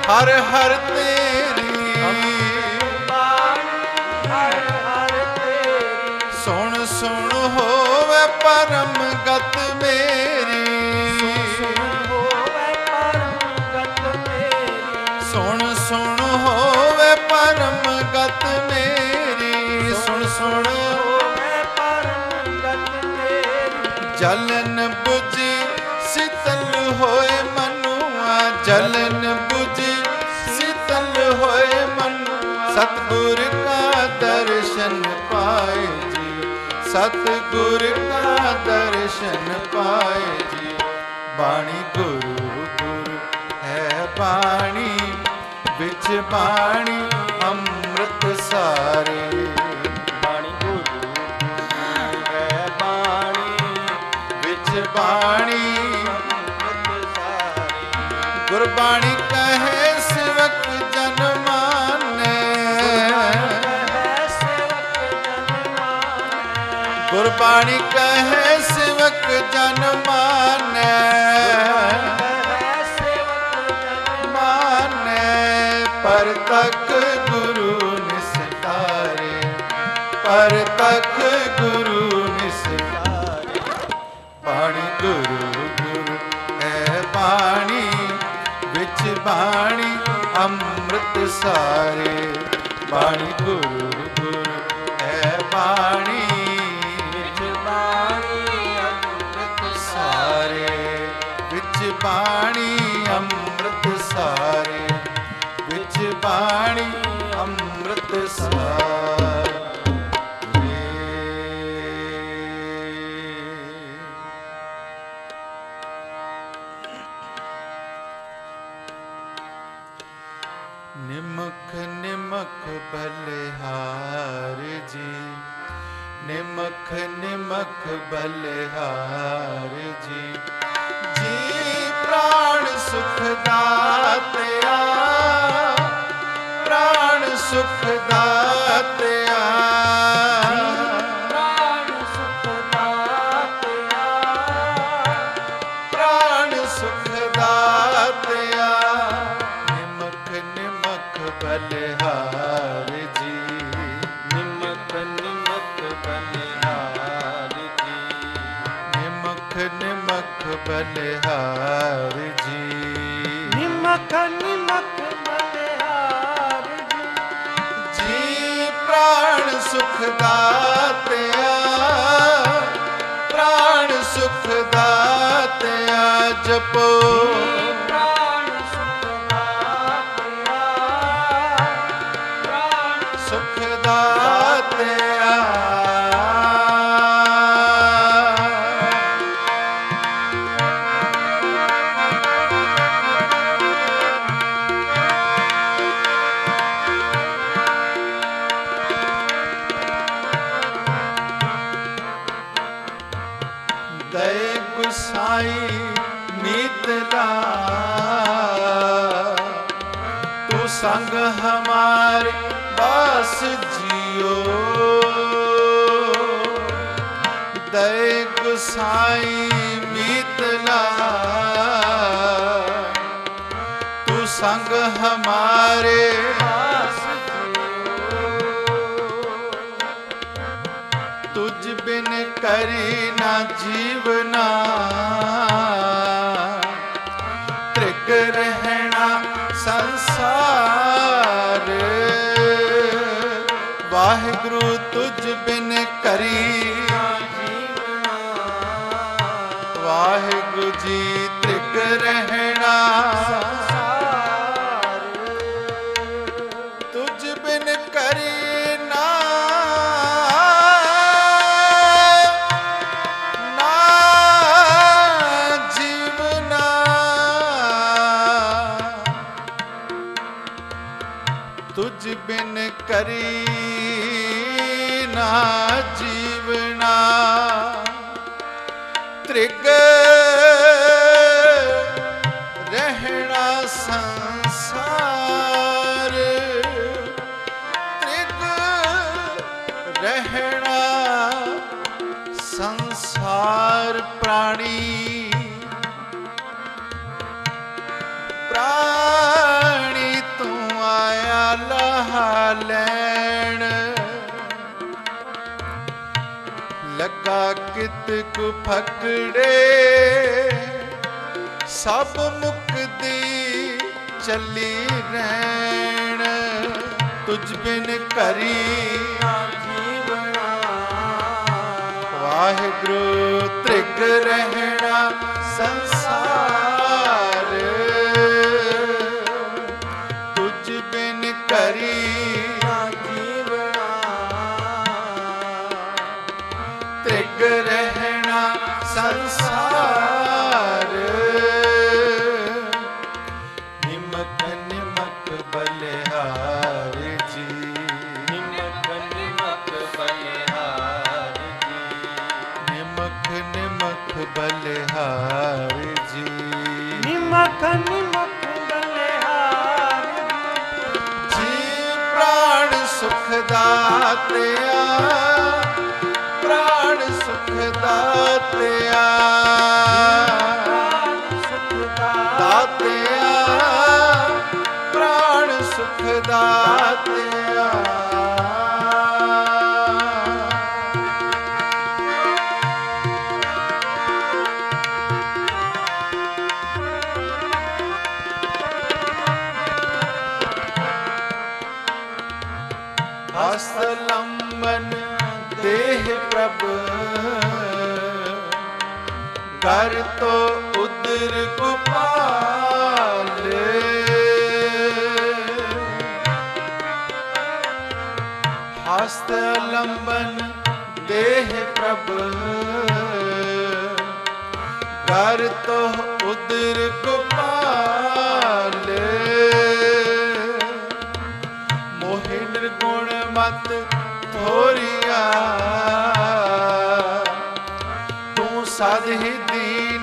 ਹਰ ਹਰ ਤੇਰੀ ਸੁਣ ਸੁਣ ਹੋਵੇ ਪਰਮ ਗਤ ਮੇਰੀ ਸੁਣ ਸੁਣ ਹੋਵੇ ਪਰਮ ਗਤ ਮੇਰੀ ਸੁਣ ਸੁਣ ਜਲਨ ਬੁਝੀ ਸਿਤਲ ਹੋਏ ਮਨੁਆ ਜਲਨ ਬੁਝੀ ਸਿਤਲ ਹੋਏ ਮਨੁਆ ਸਤਿਗੁਰ ਕਾ ਦਰਸ਼ਨ ਪਾਏ ਜੀ ਸਤਿਗੁਰ ਕਾ ਦਰਸ਼ਨ ਪਾਏ ਜੀ ਬਾਣੀ ਗੁਰੂ ਗੁਰੂ ਹੈ ਬਾਣੀ ਵਿੱਚ ਬਾਣੀ ਅੰਮ੍ਰਿਤ ਸਾਰੇ ਬਾਣੀ ਗੁਰੂ ਹੈ ਬਾਣੀ ਵਿੱਚ ਬਾਣੀ ਅੰਮ੍ਰਿਤ ਸਾਰੇ ਗੁਰਬਾਣੀ ਕਹੇ ਸਿਵਕ ਜਨ ਮਾਨੈ ਗੁਰਬਾਣੀ ਕਹੇ ਸਿਵਕ ਜਨ ਮਾਨੈ ਪਰ ਤੱਕ ਗੁਰੂ ਨਿਸਤਾਰੇ ਪਰ ਤੱਕ ਗੁਰੂ ਨਿਸਤਾਰੇ ਬਾਣੀ ਗੁਰੂ ਗੁਰੂ ਹੈ ਬਾਣੀ ਵਿੱਚ ਬਾਣੀ ਅੰਮ੍ਰਿਤ ਸਾਰੇ ਬਾਣੀ ਗੁਰੂ ਗੁਰੂ ਹੈ ਬਾਣੀ ਵਿੱਚ ਬਾਣੀ ਅੰਮ੍ਰਿਤ ਸਾਰੇ ਵਿੱਚ ਬਾਣੀ ਅੰਮ੍ਰਿਤ ਸਾਰੇ ਵਿੱਚ ਬਾਣੀ ਅੰਮ੍ਰਿਤ ਸਾਰੇ ਨਿਮਖ ਨਿਮਖ ਬਲਿਹਾਰ ਜੀ ਨਿਮਖ ਨਿਮਖ ਬਲਿਹਾਰ ਜੀ ਜੀ ਪ੍ਰਾਣ ਸੁਖ ਦਾਤਿਆ ਪ੍ਰਾਣ ਸੁਖ ਦਾਤਿਆ ਪ੍ਰਾਣ ਸੁਖ ਦਾਤਿਆ ਪ੍ਰਾਣ ਸੁਖ ਦਾਤਿਆ ਨਿਮਖ ਨਿਮਖ ਬਲਿਹਾਰ ਜੀ ਨਿਮਖ ਨਿਮਖ ਬਲਿਹਾਰ ਜੀ ਨਿਮਖ ਨਿਮਖ ਬਲਿਹਾਰ ਜੀ ਨਿਮਖ ਨਿਮਖ ਬਲਿਹਾਰ ਜੀ ਪ੍ਰਾਣ ਸੁਖ ਦਾਤਿਆ ਪ੍ਰਾਣ ਸੁਖ ਦਾਤਿਆ ਜਪੋ ਪ੍ਰਾਣ ਸੁਖ ਦਾਤਿਆ ਪ੍ਰਾਣ ਸੁਖ ਦਾਤਿਆ ਦਇ ਗੁਸਾਈ ਨੀਤਲਾ ਤੂੰ ਸੰਗ ਹਮਾਰੇ ਬਾਸ ਜਿਓ ਦਇ ਗੁਸਾਈ ਮੀਤਲਾ ਤੂੰ ਸੰਗ ਹਮਾਰੇ ਬਾਸ ਤੁਝ ਬਿਨ ਕਰੀ ਨਾ ਜੀਵਨਾ ਤ੍ਰਿਗ ਰਹਿਣਾ ਸੰਸਾਰ ਵਾਹਿਗੁਰੂ ਤੁਝ ਬਿਨ ਕਰੀ ਨਾ ਜੀਵਨਾ ਵਾਹਿਗੁਰੂ ਜੀ ਤ੍ਰਿਗ ਰਹਿਣਾ ਸੰਸਾਰ ਤੁਝ ਬਿਨ ਕਰੀ ਨਾ ਤੁਝ ਬਿਨ ਕਰੀ ਨਾ ਜੀਵਨਾ ਤ੍ਰਿਗ ਰਹਿਣਾ ਸੰਸਾਰ ਤ੍ਰਿਗ ਰਹਿਣਾ ਸੰਸਾਰ ਪ੍ਰਾਣੀ ਪ੍ਰਾਣੀ लैण लगा कितक फकड़े सब मुकदी चली रैण तुझ बिन करी जीवना वाहिगुरु त्रिग रहना संसार तुझ बिन करी जीवना त्रिग रहना संसार निमक निमक बलिहार जी निमक निमक बलिहार जी निमक निमक बलिहार जी निमक निमक बलिहार जी प्राण सुख दातिया प्राण सुख दातिया दातिया प्राण सुख दातिया हस्तलंबन देह प्रभ कर तो उदर गोपाल हस्तलंबन देह प्रभ कर तो उदर गोपाल मोहि निर्गुण मत थोरिया तू सद ही दीन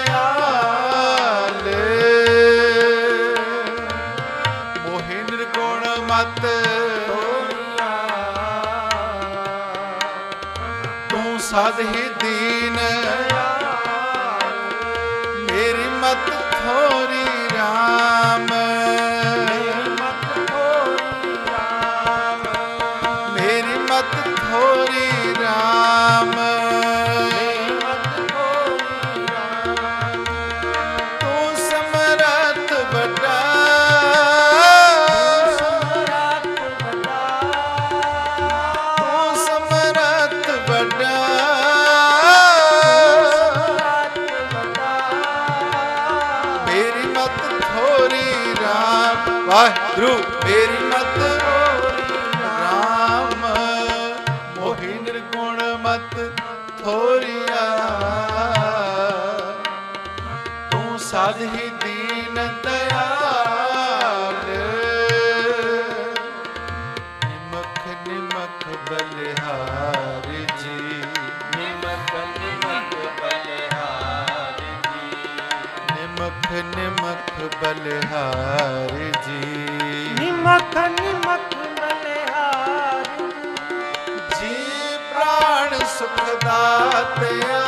दयाल मोहि निर्गुण मत थोरिया तू सद ही दीन मेरी मत थोरी राम थोरी राम तू समरथ बड़ा तू समरथ बड़ा मेरी मत थोरी राम वाहिगुरु मेरी मत थोरिया तू साध ही दीन दयाल निमक निमक बलिहार जी निमक निमक बलिहार जी निमक निमक बलिहार जी निमक निमक बलिहार जी प्राण सुख दातिया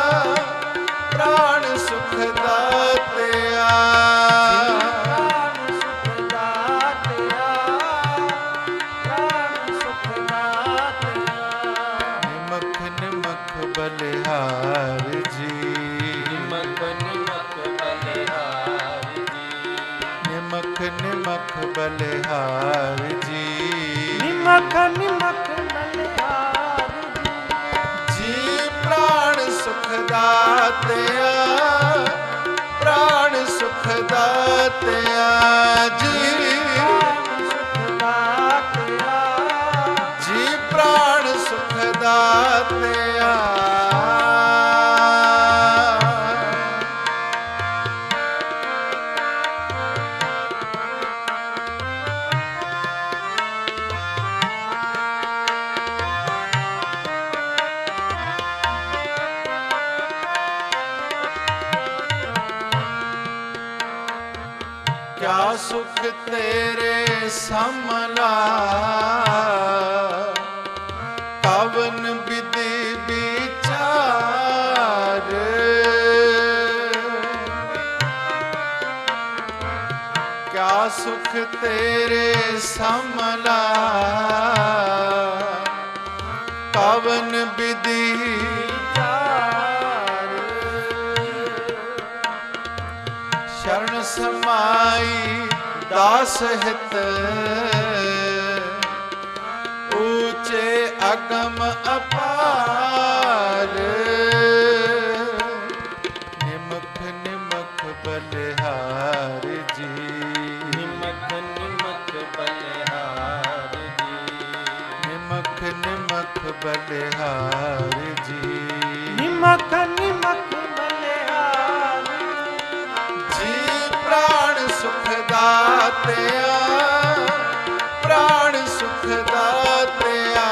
प्राण सुख दातिया प्राण सुख दातिया प्राण सुख दातिया निमक निमक बलिहार जी निमक निमक बलिहार जी निमक निमक बलिहार जी निमक निमक बलिहार जी प्राण सुख दातिया प्राण सुख दातिया जी जी प्राण सुख दातिया क्या सुख तेरे समला कवन विधि विचार क्या सुख तेरे समला ਕਵਨ ਵਿਧੀ ਸ਼ਰਨ ਸਮਾਈ ਦਾਸ ਹਿਤ ਊਚੇ ਅਗਮ ਅਪਾਰ ਨਿਮਖ ਨਿਮਖ ਬਲਿਹਾਰ ਜੀ ਨਿਮਖ ਨਿਮਖ ਬਲਿਹਾਰ ਜੀ ਨਿਮਖ ਨਿਮਖ ਬਲਿਹਾਰ ਜੀ ਨਿਮਖ ਨਿਮਖ ਬਲਿਹਾਰ ਜੀ ਪ੍ਰਾਣ ਸੁਖ ਦਾਤਿਆ ਪ੍ਰਾਣ ਸੁਖ ਦਾਤਿਆ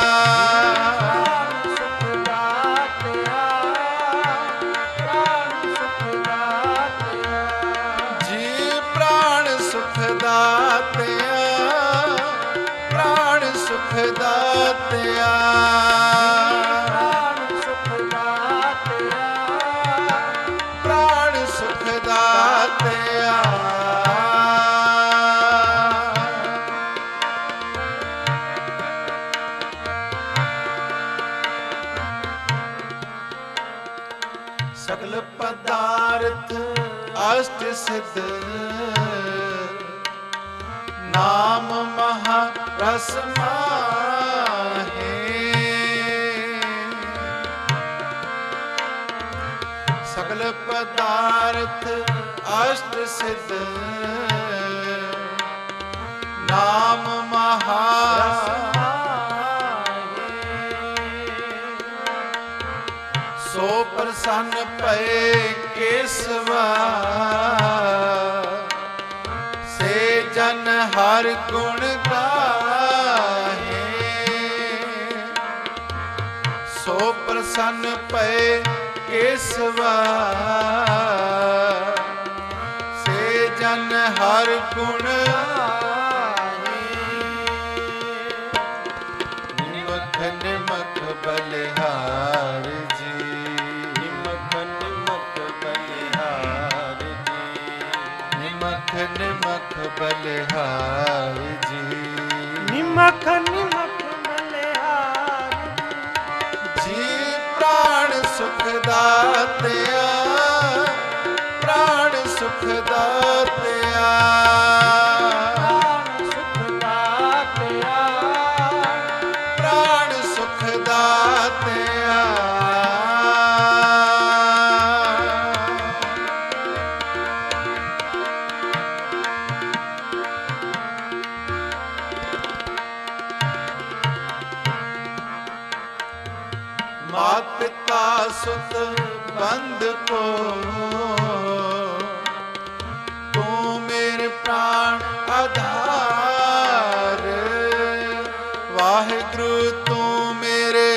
ਜੀ ਪ੍ਰਾਣ ਸੁਖ ਦਾਤਿਆ ਪ੍ਰਾਣ ਸੁਖ ਦਾਤਿਆ ਪ੍ਰਾਣ ਸੁਖ ਦਾਤਿਆ ਸਗਲ ਪਦਾਰਥ ਅਸ਼ਟ ਸਿੱਧ ਨਾਮ ਮਹਾ ਰਸ ਮਾਹੇ ਸਗਲ ਪਦਾਰਥ ਅਸ਼ਟ ਸਿੱਧ ਨਾਮ ਮਹਾ ਰਸ ਸੋ ਪ੍ਰਸੰਨ ਭਏ ਕੇਸਵਾ ਸੇ ਜਨ ਹਰ ਗੁਣ ਗਾਹੇ ਸੋ ਪ੍ਰਸੰਨ ਭਏ ਕੇਸਵਾ ਸੇ ਜਨ ਹਰ ਗੁਣ ਨਿਮਖ ਨਿਮਖ ਬਲਿਹਾਰ ਜੀ ਨਿਮਖ ਨਿਮਖ ਬਲਿਹਾਰ ਜੀ ਨਿਮਖ ਨਿਮਖ ਬਲਿਹਾਰ ਜੀ ਨਿਮਖ ਨਿਮਖ ਬਲਿਹਾਰ ਜੀ ਪ੍ਰਾਣ ਸੁਖ ਦਾਤਿਆ ਪ੍ਰਾਣ ਸੁਖ ਦਾਤਿਆ ਪ੍ਰਾਣ ਸੁਖ ਦਾਤਿਆ ਮਾਤ ਪਿਤਾ ਸੁਤ ਬੰਦ ਕੋ ਤੂੰ ਮੇਰੇ ਪ੍ਰਾਣ ਆਧਾਰ ਵਾਹਿਗੁਰੂ ਤੂੰ ਮੇਰੇ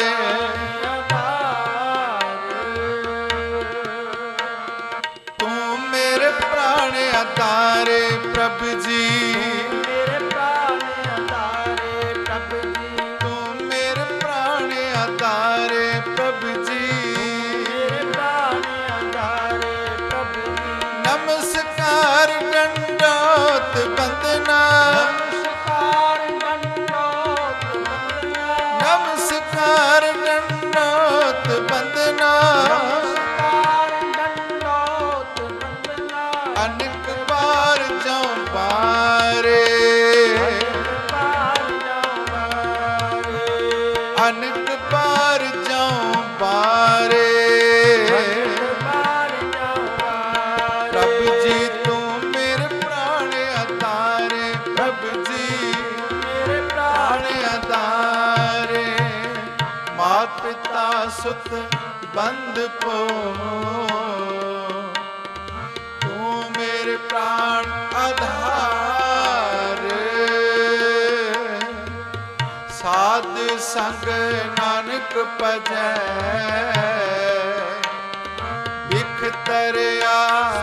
ਤੂੰ ਮੇਰੇ ਪ੍ਰਾਣ ਆਧਾਰ ਪ੍ਰਭ ਜੀ ਮੇਰੇ ਪ੍ਰਾਣ ਆਧਾਰੇ ਪ੍ਰਭ ਜੀ ਤੂੰ ਮੇਰੇ ਪ੍ਰਾਣ ਆਧਾਰ ਪ੍ਰਭ ਜੀ ਮੇਰੇ ਪ੍ਰਾਣ ਆਧਾਰੇ ਪ੍ਰਭ ਜੀ ਨਮਸਕਾਰ ਡੰਡੋਤ ਬੰਦਨਾ ਨਮਸਕਾਰ ਦੰਡੋਤ ਬੰਦਨਾ ਨਮਸਕਾਰ ਡੰਡੋਤ ਬੰਦਨਾ ਨਮਸਕਾਰ ਦੰਡੋਤ ਬੰਦਨਾ ਅਨੇਕ ਬਾਰ ਜਉ ਬਾਰੇ ਪਾਰ ਜਾਓ ਬਾਰੇ ਅਨੇਕ ਬਾਰ ਜਉ ਬਾਰੇ ਪਾਰ ਜਾਓ ਬਾਰੇ ਪ੍ਰਭ ਜੀ ਤੂੰ ਮੇਰੇ ਪ੍ਰਾਣ ਆਧਾਰੇ ਪ੍ਰਭ ਜੀ ਮੇਰੇ ਪ੍ਰਾਣ ਆਧਾਰੇ ਮਾਤ ਪਿਤਾ ਸੁਤ ਬੰਦ ਪੋ ਤੂੰ ਮੇਰੇ ਪ੍ਰਾਣ ਆਧਾਰ ਸਾਧ ਸੰਗ ਨਾਨਕ ਭਜੈ ਵਿਖ ਤਰਿਆ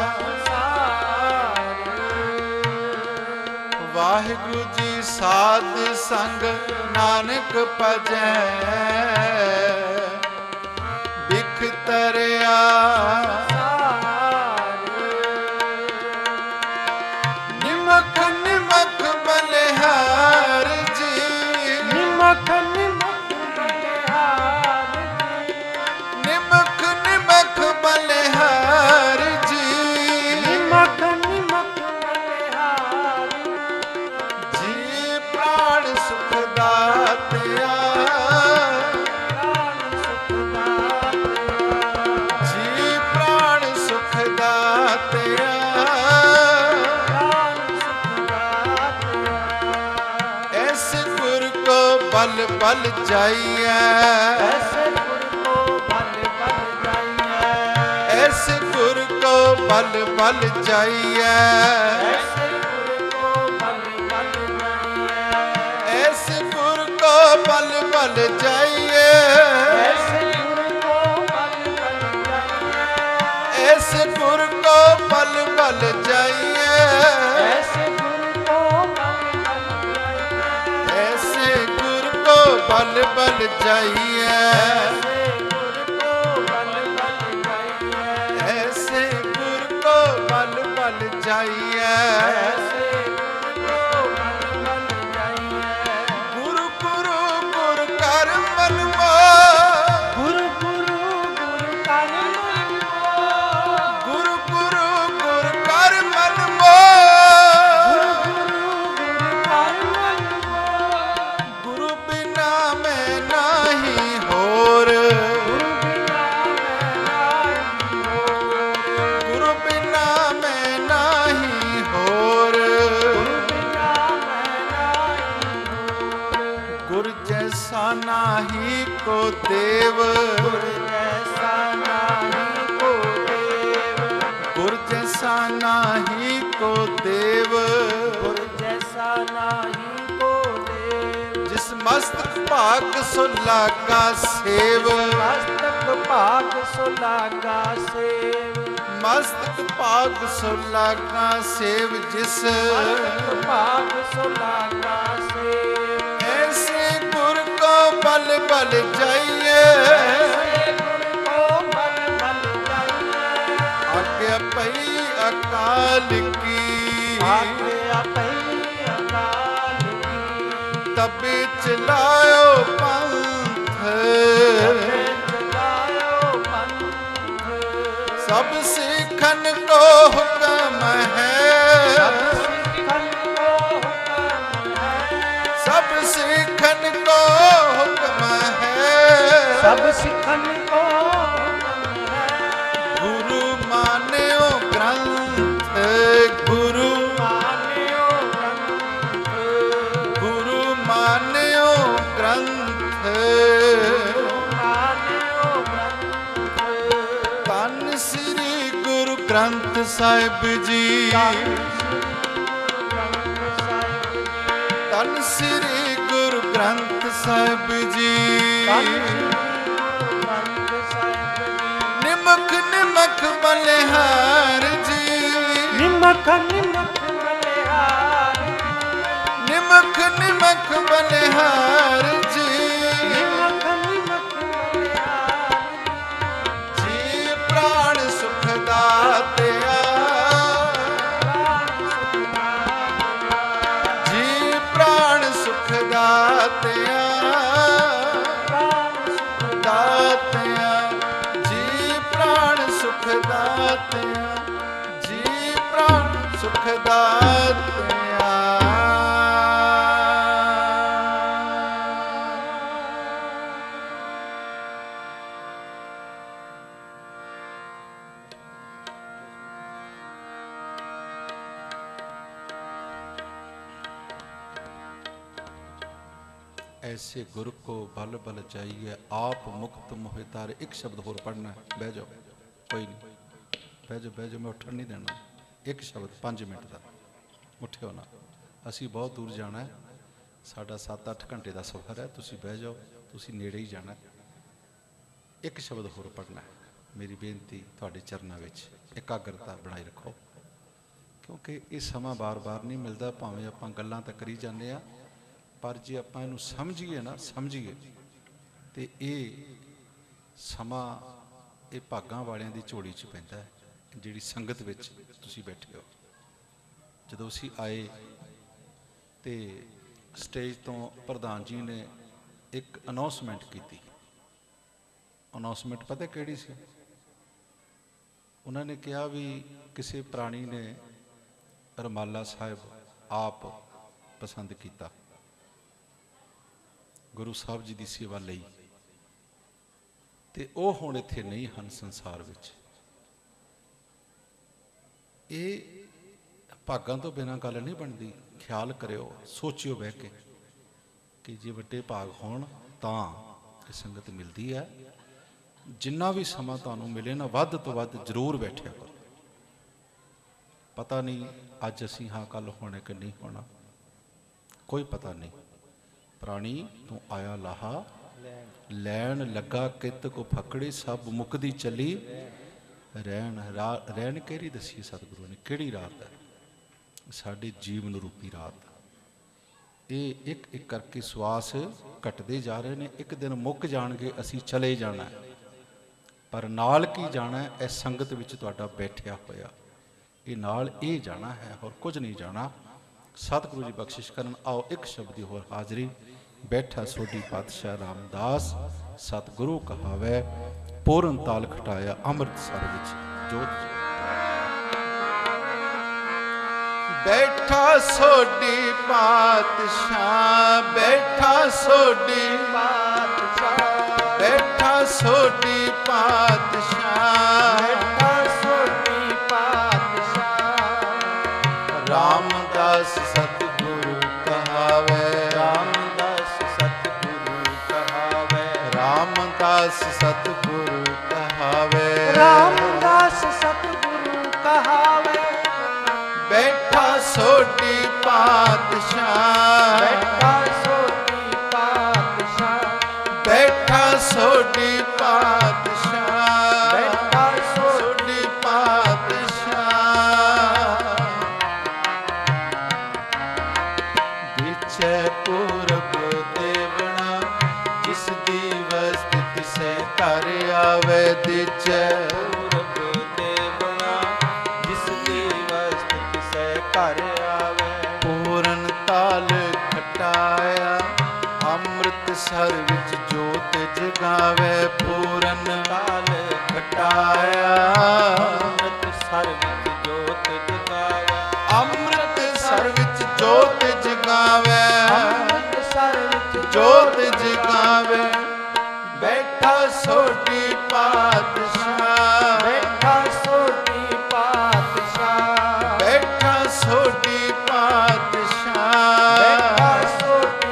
ਵਾਹਿਗੁਰੂ ਜੀ ਸਾਧ ਸੰਗ ਨਾਨਕ ਭਜੈ ਵਿਖ ਤਰਿਆ ਨਿਮਖ ਨਿਮਖ ਬਲਿਹਾਰ बल बल जाइए, ऐसे गुर को बल बल जाइए, ऐसे गुर को बल बल जाइए, ऐसे गुर को बल बल जाइए, ऐसे गुर को बल बल जाइए, ऐसे गुर को बल बल जाइए, ऐसे गुर को बल बल जाइए, ऐसे गुर को बल बल जाइए, ऐसे गुर को बल बल जाइए, ऐसे गुर को बल बल जाइए, ऐसे गुर को बल बल जाइए, गुरु गुरु गुर कर मन मोह, गुरु गुरु गुरु कर मन मोह, गुरु गुरु गुर कर मन मोह, गुरु गुरु गुरु कर मन मोह, गुरु बिना मैं नाही होर, गुरु बिना मैं नाही होर, गुरु बिना मैं नाही होर, गुरु बिना मैं नाही होर, गुर जैसा नाही को देव, गुर जैसा नाही को देव, गुर जैसा नाही को देव, गुर जैसा नाही को देव, जिस मस्तक भाग सो लागा सेव, मस्तक भाग सो लागा सेव, मस्तक भाग सो लागा सेव, जिस मस्तक भाग सो लागा सेव, ऐसे गुर को बल बल जाइए, ऐसे गुर को बल बल जाइए, आज्ञा पई अकाल की, आज्ञा पई अकाल की, तबे चलायो पंथ, तबे चलायो पंथ, सब सिखन को हुक्म है, सब सिखन को हुक्म है, सब सिखन को हुक्म है, सब सिखन को हुक्म है, गुरु मान्यो ग्रंथ, गुरु मान्यो ग्रंथ, गुरु मान्यो ग्रंथ, मान्यो ग्रंथ, धन श्री गुरु ग्रंथ साहिब जी, धन श्री गुरु ग्रंथ साहिब जी, निमख निमख बलिहार जी, निमख निमख बलिहार, निमख निमख बलिहार जी, निमख निमख बलिहार, जी प्राण सुख दातिया, जी प्राण सुख दातिया, दातिया, जी प्राण सुख दातिया, जी प्राण सुख दातिया। ऐसे गुरु को बल बल चाहिए, आप मुक्त मोहे तारे। एक शब्द होर पढ़ना है, बह जाओ, कोई नहीं, बह जाओ, मैं उठन नहीं देना। एक शब्द 5 मिनट का, उठियो ना, असी बहुत दूर जाना है, साडा 7-8 घंटे का सफ़र है, तुसी बह जाओ, तुसी नेड़े ही जाना है। एक शब्द होर पढ़ना है, मेरी बेनती तुहाडे चरनां विच एकाग्रता बनाई रखो, क्योंकि ये समा बार बार नहीं मिलता। भावें आपां गल्लां तां करी जाने आ, पर जे आपां इहनूं समझीए ना, समझीए तो ये समा ये भागां वालियां दी झोली च पैंदा है, जिहड़ी संगत विच तुसीं बैठे हो। जदों असीं आए तो स्टेज तो प्रधान जी ने एक अनाउंसमेंट की। अनाउंसमेंट पता किहड़ी सी? उन्होंने कहा भी किसी प्राणी ने रमाला साहिब आप पसंद किया, गुरु साहब जी की सेवा लई, ते वो हुण इत्थे नहीं हन संसार विच। ये भागां तो बिना गल नहीं बनती, ख्याल करियो, सोचियो बह के। कि जे वड्डे भाग होण तां ये संगत मिलती है। जिन्ना भी समा तुहानूं मिले ना वध तो वध जरूर बैठिया करो। पता नहीं अज असी हाँ कल होने कि नहीं होना, कोई पता नहीं। प्राणी तू आया लाहा लैन लगा कित को फकड़ी सब मुकदी चली रैन। रैन केड़ी दसी सतगुरु ने केड़ी रात है? साडे जीवन रूपी रात। ये एक एक करके सवास घटते जा रहे हैं। एक दिन मुक जाणगे, असी चले जाना है, पर नाल की जाना है? इस संगत विच तुहाडा बैठिया होया ये नाल ये जाना है, और कुछ नहीं जाना। सतगुरु जी बख्शिश करन। आओ एक शब्द की होर हाजरी। बैठा सोडी पातशाह रामदास सतगुरु कहावै पूरन ताल खटाया अमृतसर विच जोत। बैठा सोडी पातशाह, बैठा सोडी पातशाह, बैठा सोडी पातशाह, बैठा सोडी पातशाह। रामदास सतगुरु कहावै, रामदास सतगुरु कहावै, रामदास सतगुरु कहावै, रामदास सतगुरु कहावै। बैठा सोडी पातशाह, बैठा सोडी पातशाह, बैठा सोडी पातशाह, बैठा सोडी पातशाह। विचै पूरब देवना जिस दिवस तिसै घर आवे। दिचै पूरन ताल खटाया अमृतसर विच जोत जगावे। पूरन ताल खटाया अमृतसर विच जोत जगावे, अमृतसर विच जोत जगावे, अमृतसर विच जोत जगावे। बैठा सोडी पातशाह, बैठा सोडी पातशाह, बैठा सोडी पातशाह, बैठा सोडी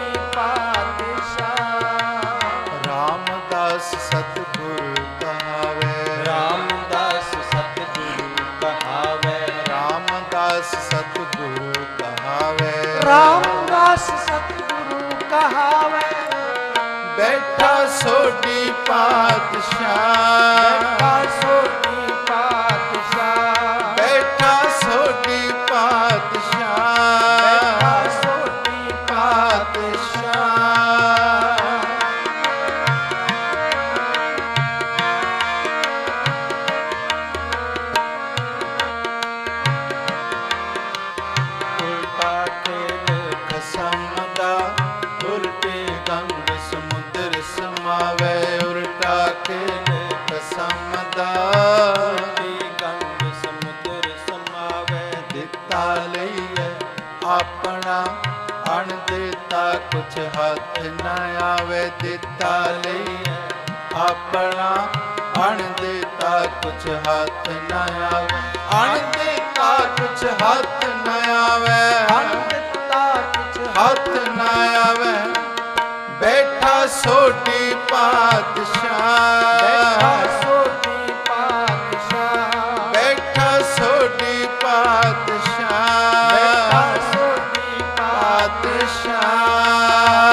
पातशाह। रामदास सतगुरु कहावै, रामदास सतगुरु कहावै, रामदास सतगुरु कहावै, रामदास सतगुरु कहावै। बैठा सोडी पातशाह, बैठा सोडी पातशाह, बैठा सोडी पातशाह, बैठा सोडी पातशाह। उल्टा खेल खसम दा उल्टे गंग समुद्र समावे। उल्टा खेल खसम दा उल्टी गंग समुद्र समावे। दिता लईए अपना अण देता कुछ हाथ न आवे। दिता लईए अपना अण देता कुछ हाथ न आवे। अण देता कुछ हाथ न आवे, अण देता कुछ हाथ न आवे। बैठा सोडी पातशाह, बैठा सोडी पातशाह, बैठा सोडी पातशाह, बैठा सोडी पातशाह।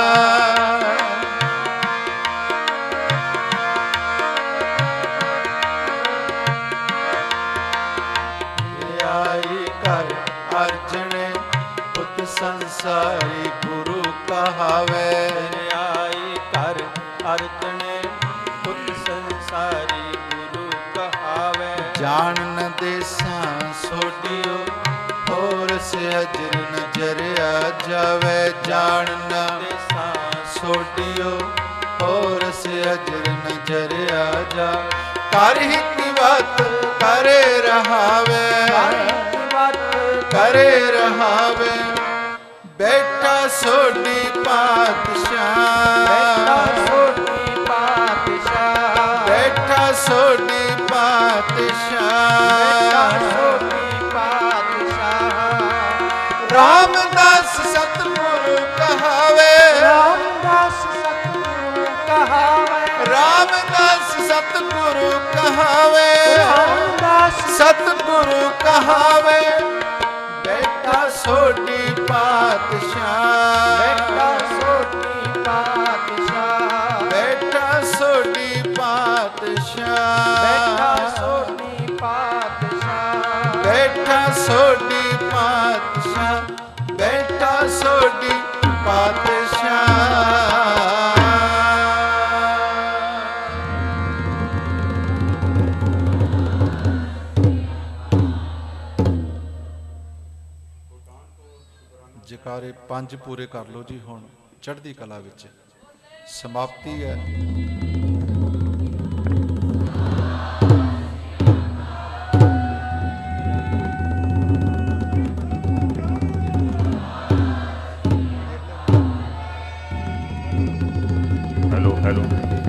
आई कर अर्जने पुत संसारी गुरु कहावै। आई कर अर्जने पुत संसारी गुरु कहावै। जान न देसा सोडियो और से अजर नजरिया जावे। जान न देसा सोडियो और से अजर नजरिया जावे। कर ही की बात करे रहावे, करे रहावे। बैठा सोडी पातशाह, बैठा सोडी पातशाह, बैठा सोडी पातशाह, बैठा सोडी पातशाह। रामदास सतगुरु कहावे, राम सतगुरु कहावे, सतगुरु कहावे, बेटा सोडी पातशाह, बेटा सोडी पातशाह, बेटा सोडी पातशाह, बेटा सोडी पातशाह, बेटा सोडी पातशाह, बेटा सोडी पातशाह। जकारे 5 पूरे कर लो जी। हुण चढ़दी कला विच समाप्ति है। हेलो हेलो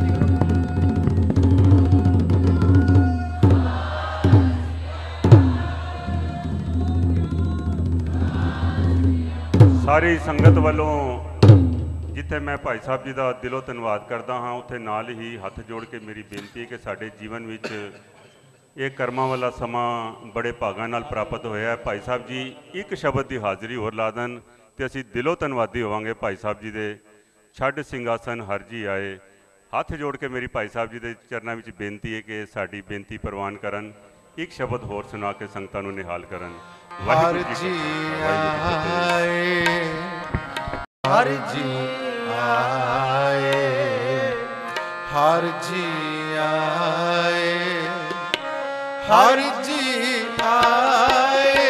सारी संगत वालों जिथे मैं भाई साहब जी का दिलों धन्यवाद करता हाँ, उत्थे नाल ही हथ जोड़ के मेरी बेनती है कि साडे जीवन विच ये कर्मां वाला समा बड़े भागां नाल प्राप्त होया है। भाई साहब जी एक शब्द की हाज़री होर ला देन ते असीं दिलों धन्यवादी होवांगे भाई साहब जी दे। छड़ सिंघासन हर जी आए। हथ जोड़ के मेरी भाई साहब जी के चरणों में बेनती है कि साड़ी बेनती प्रवान करन। एक शब्द होर सुना के संगतां नूं निहाल करन। हर जी आए, हर जी आए, हर जी आए, हर जी आए,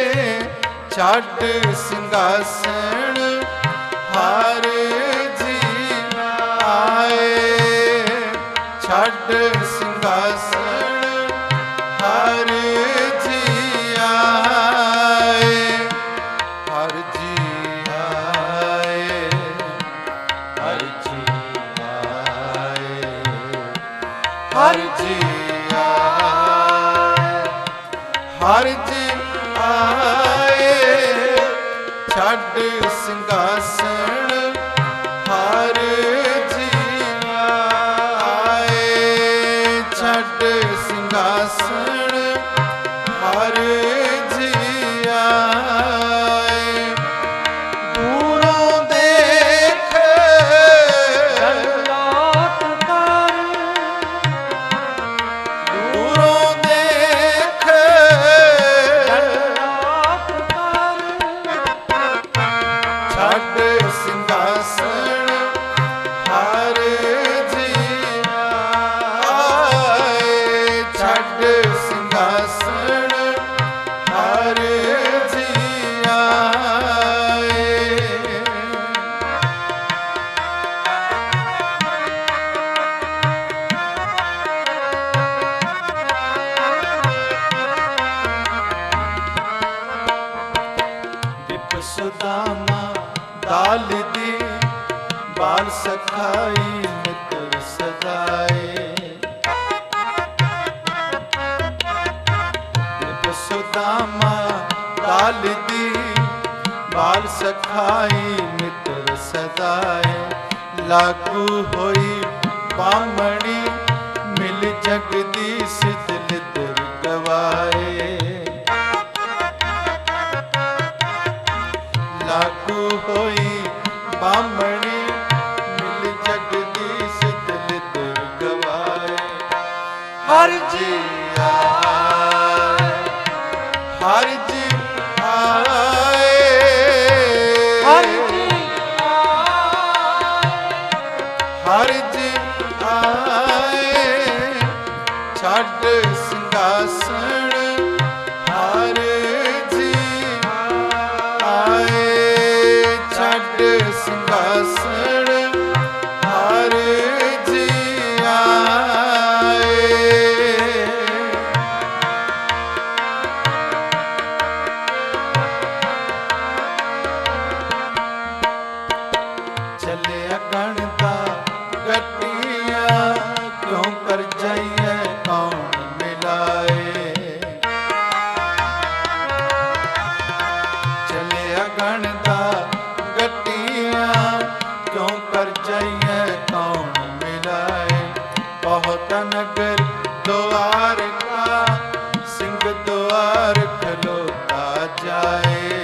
छड़ सिंघासन हर जी आए, छड़ सिंघासन हर जी आए, हर जी आए, हर जी आए, हर जी आए, हर जी आए, छड़ सिंघासन हर जी आए, छड़ सिंघासन हर जी आए। दूरों देख लौट कर, दूरों देख लौट कर, छड़ सिंघासन हर जी आए, छड़ सिंघासन हर जी आए। विप सुदामा दाल दी, बाल सखाई मित्र सदाए, विप सुदामा दाल दी, बाल सखाई मित्र सदाए। लागू होई बामणी मिल जगदीश दिल दर गवाए, लागू होई बामणी मिल जगदीश दिल दर गवाए। हर जी आए, हर जी आए, हर जी आए, हर जी आए, छड़ सिंघासन हर जी आए, छड़ सिंघासन हर जी आए। चले गणता गटिया क्यों कर जाइए कौन मिलाए, चले गणता गटिया क्यों कर जाइए कौन मिलाए। बहुत नगर द्वार का सिंह द्वार खलोता जाए।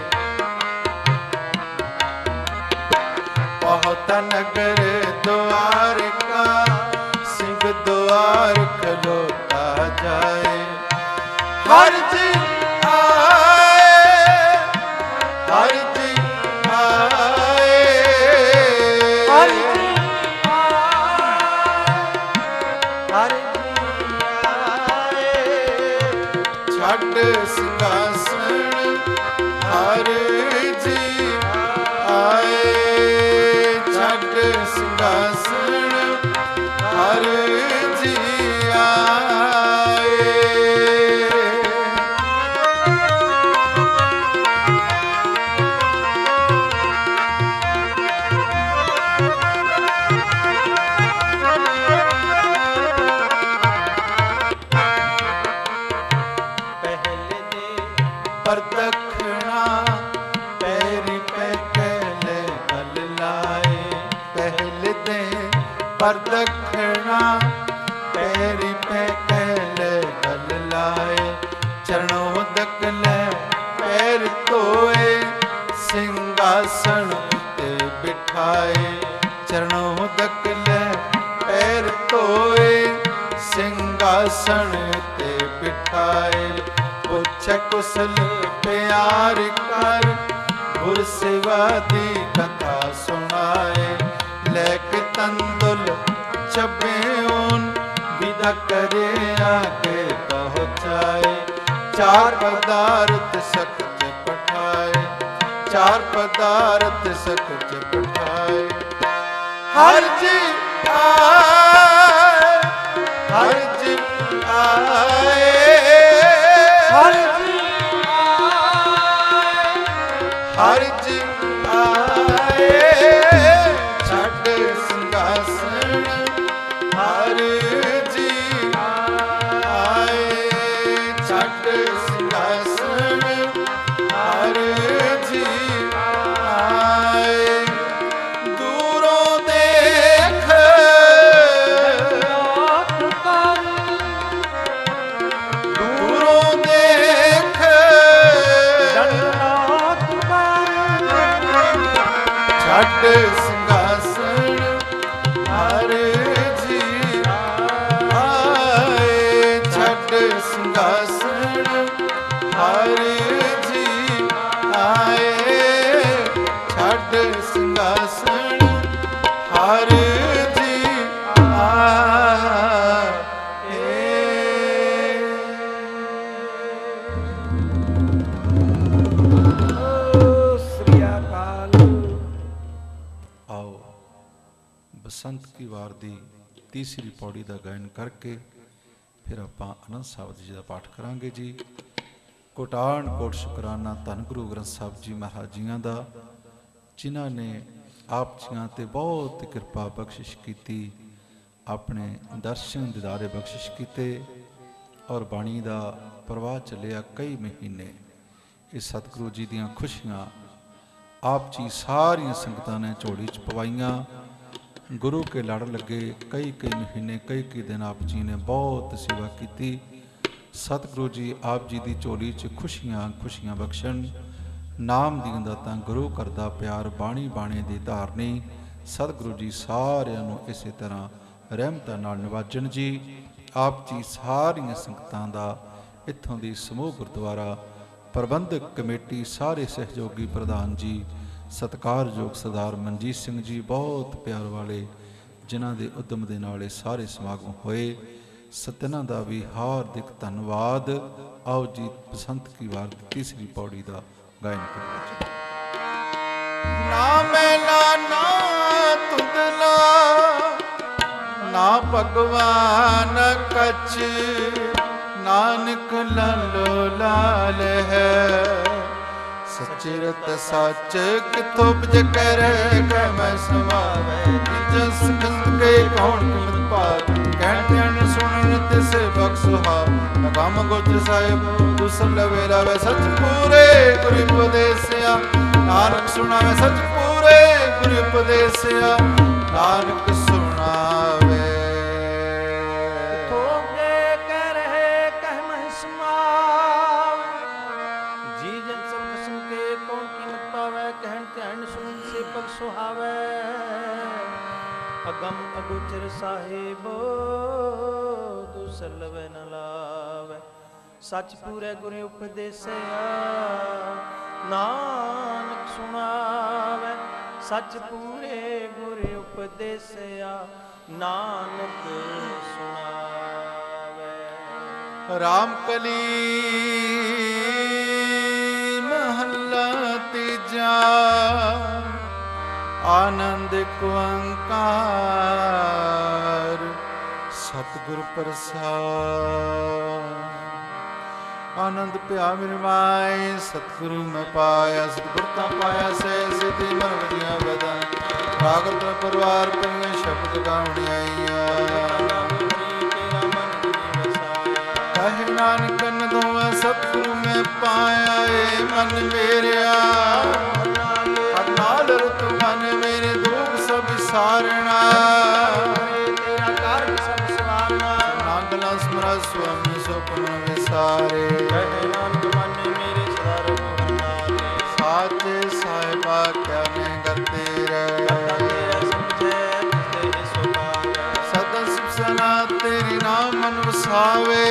बहुत नगर द्वार का सिंह द्वार खलोता जाए। हर जी आए, हर जी आए, हर जी हर छड़ सिंहासन हर जी आए। छड़ सिंहासन हर जी आए। पहले दे प्रदक्षिणा पैरी पे कहले गल लाए। पहले दे प्रदक्षिणा पैरी पे कहले गल लाए। चरणों दकले पैर धोए सिंहासन उते बिठाए। चरणों दकले पैर धोए सिंहासन उते बिठाए। पुछे कुशल प्यार कर गुर सेवा दी कथा सुनाए। लेके तंदुल चबे उन विदा करे आगे पहुँचाए। चार पदार्थ सख्त पठाए। चार पदार्थ सख्त पठाए। हर जी आए, हर जी आए, हर जी हर जी आए। छड़ सिंहासन हर जी आए। छड़ सिंहासन हर जी आए। दूरों देख दूरों देख छड़ सिंहासन हर जी आए। छड़ सिंहासन हर जी आए। छड़ सिंहासन हर जी श्री अकाल। आओ बसंत की वार दी तीसरी पौड़ी का गायन करके फिर ਆਪਾਂ ਆਨੰਦ ਸਾਹਿਬ ਜੀ ਦਾ ਪਾਠ ਕਰਾਂਗੇ ਜੀ। ਕੋਟਾਨ ਕੋਟ ਸ਼ੁਕਰਾਨਾ ਧੰਨ ਗੁਰੂ ਗ੍ਰੰਥ ਸਾਹਿਬ ਜੀ ਮਹਾਰਾਜ ਜੀਆਂ ਦਾ, ਜਿਨ੍ਹਾਂ ਨੇ ਆਪ ਜੀਆਂ ਤੇ ਬਹੁਤ ਕਿਰਪਾ ਬਖਸ਼ਿਸ਼ ਕੀਤੀ, ਆਪਣੇ ਦਰਸ਼ਨ ਦਿਦਾਰੇ ਬਖਸ਼ਿਸ਼ ਕੀਤੇ ਔਰ ਬਾਣੀ ਦਾ ਪ੍ਰਵਾਹ ਚੱਲਿਆ ਕਈ ਮਹੀਨੇ। ਇਹ ਸਤਿਗੁਰੂ ਜੀ ਦੀਆਂ ਖੁਸ਼ੀਆਂ ਆਪ ਜੀ ਸਾਰੀਆਂ ਸੰਗਤਾਂ ਨੇ ਝੋਲੀ 'ਚ ਪਵਾਈਆਂ। ਗੁਰੂ ਕੇ ਲੜ ਲੱਗੇ ਕਈ ਮਹੀਨੇ ਕਈ ਦਿਨ ਆਪ ਜੀ ਨੇ ਬਹੁਤ ਸੇਵਾ ਕੀਤੀ। ਸਤਿਗੁਰੂ ਜੀ ਆਪ ਜੀ ਦੀ ਝੋਲੀ 'ਚ ਖੁਸ਼ੀਆਂ ਬਖਸ਼ਣ। ਨਾਮ ਦੀਆਂ ਦਾਤਾਂ ਗੁਰੂ ਕਰਦਾ ਪਿਆਰ, ਬਾਣੀ ਬਾਣੇ ਦੀ ਧਾਰਨੀ। ਸਤਿਗੁਰੂ ਜੀ ਸਾਰਿਆਂ ਨੂੰ ਇਸੇ ਤਰ੍ਹਾਂ ਰਹਿਮਤਾਂ ਨਾਲ ਨਿਵਾਜਣ ਜੀ। ਆਪ ਜੀ ਸਾਰੀਆਂ ਸੰਗਤਾਂ ਦਾ ਇੱਥੋਂ ਦੀ ਸਮੂਹ ਗੁਰਦੁਆਰਾ ਪ੍ਰਬੰਧਕ ਕਮੇਟੀ, ਸਾਰੇ ਸਹਿਯੋਗੀ ਪ੍ਰਧਾਨ ਜੀ, ਸਤਿਕਾਰਯੋਗ ਸਰਦਾਰ ਮਨਜੀਤ ਸਿੰਘ ਜੀ, ਬਹੁਤ ਪਿਆਰ ਵਾਲੇ, ਜਿਨ੍ਹਾਂ ਦੇ ਉਦਮ ਦੇ ਨਾਲ ਇਹ ਸਾਰੇ ਸਮਾਗਮ ਹੋਏ। ਸਤਿਨਾਂ ਦਾ ਵੀ ਹਾਰਦਿਕ ਧੰਨਵਾਦ। ਆਓ ਜੀ ਬਸੰਤ ਕੀ ਵਾਰ ਦੀ ਤੀਸਰੀ ਪੌੜੀ ਦਾ ਗਾਇਨ ਕਰੀਏ। ਨਾ ਮੈਲਾ ਨਾ ਤੁਦਲਾ ਨਾ ਭਗਵਾਨ ਕਛ, ਨਾਨਕ ਲਾਲੋ ਲਾਲ ਹੈ। ਸਚਿਰਤ ਸੱਚ ਕਿਥੋਂ ਉਪਜ ਕਰੇ, ਕਹਿ ਮੈਂ ਸਮਾਵੈ ਜਿਸ ਕੰਤ ਕੇ ਕੌਣ ਕਿਮਤ ਪਾਰ। ਕਹਿਣ ਧਿਆਨ ਸੁਣਨ ਤਿਸ ਬਖਸ਼ੁਹਾ, ਲਗਾਮ ਗੁਰਜ ਸਾਹਿਬ ਕੁਸਲ ਲਵੇ ਲਾਵੇ। ਸਚ ਪੂਰੇ ਗੁਰੂ ਉਪਦੇਸਿਆ, ਨਾਨਕ ਸੁਣਾਵੇ। ਸਚ ਪੂਰੇ ਗੁਰੂ ਉਪਦੇਸਿਆ, ਨਾਨਕ ਸੁਣਾਵੇ। ਅਗਮ ਅਗੋਚਰ ਸਾਹਿਬੋ ਦੂਸਰ ਲਵੈ ਨ ਲਾਵੈ। ਸੱਚ ਪੂਰੇ ਗੁਰ ਉਪਦੇਸਿਆ ਨਾਨਕ ਸੁਣਾਵੈ। ਸੱਚ ਪੂਰੇ ਗੁਰ ਉਪਦੇਸਿਆ ਨਾਨਕ ਸੁਣਾਵੈ। ਰਾਮ ਕਲੀ ਮਹੱਲਾ ਤੀਜਾ। ਆਨੰਦ ਓੰਕਾਰ ਸਤਿਗੁਰ ਪ੍ਰਸਾਦਿ। ਆਨੰਦ ਭਿਆ ਮੇਰੇ ਮਾਏ ਸਤਿਗੁਰੂ ਮੈਂ ਪਾਇਆ। ਸਤਿਗੁਰ ਤਾਂ ਪਾਇਆ ਸਹਿ ਸਿਧਿ ਮਨ ਵਜੀਆਂ ਬਦਨ। ਭਾਗਤ ਪਰਿਵਾਰ ਪਈਆਂ ਸ਼ਬਦ ਗਾਉਣ ਆਈਆਂ। ਕਹੇ ਨਾਨਕ ਦੋਵੇਂ ਸਤਿਗੁਰੂ ਮੈਂ ਪਾਇਆ ਏ ਮਨ ਮੇਰਿਆ। ਨਾਲ ਰਤੁ ਮਨ ਮੇਰੇ ਦੁਖ ਸਭ ਸਾਰਣਾ। ਤੇਰਾ ਕਾਰਜ ਸਭ ਸਵਾਰਨਾ। ਨਾਗਲਾ ਸਮਰਾ ਸੁਆਮੀ ਸੁਪਨ ਵਿਸਾਰੇ। ਕਹੇ ਨਾਨਕ ਮਨ ਮੇਰੇ ਸਦਾ ਰਹੁ ਨਾਲੇ। ਸਾਚੇ ਸਾਹਿਬਾ ਕਿਆ ਮੈਂ ਦਰ ਤੇਰੇ। ਸਦਾ ਸਿਫਸਨਾ ਤੇਰੀ ਨਾਮ ਮਨ ਵਸਾਵੇ।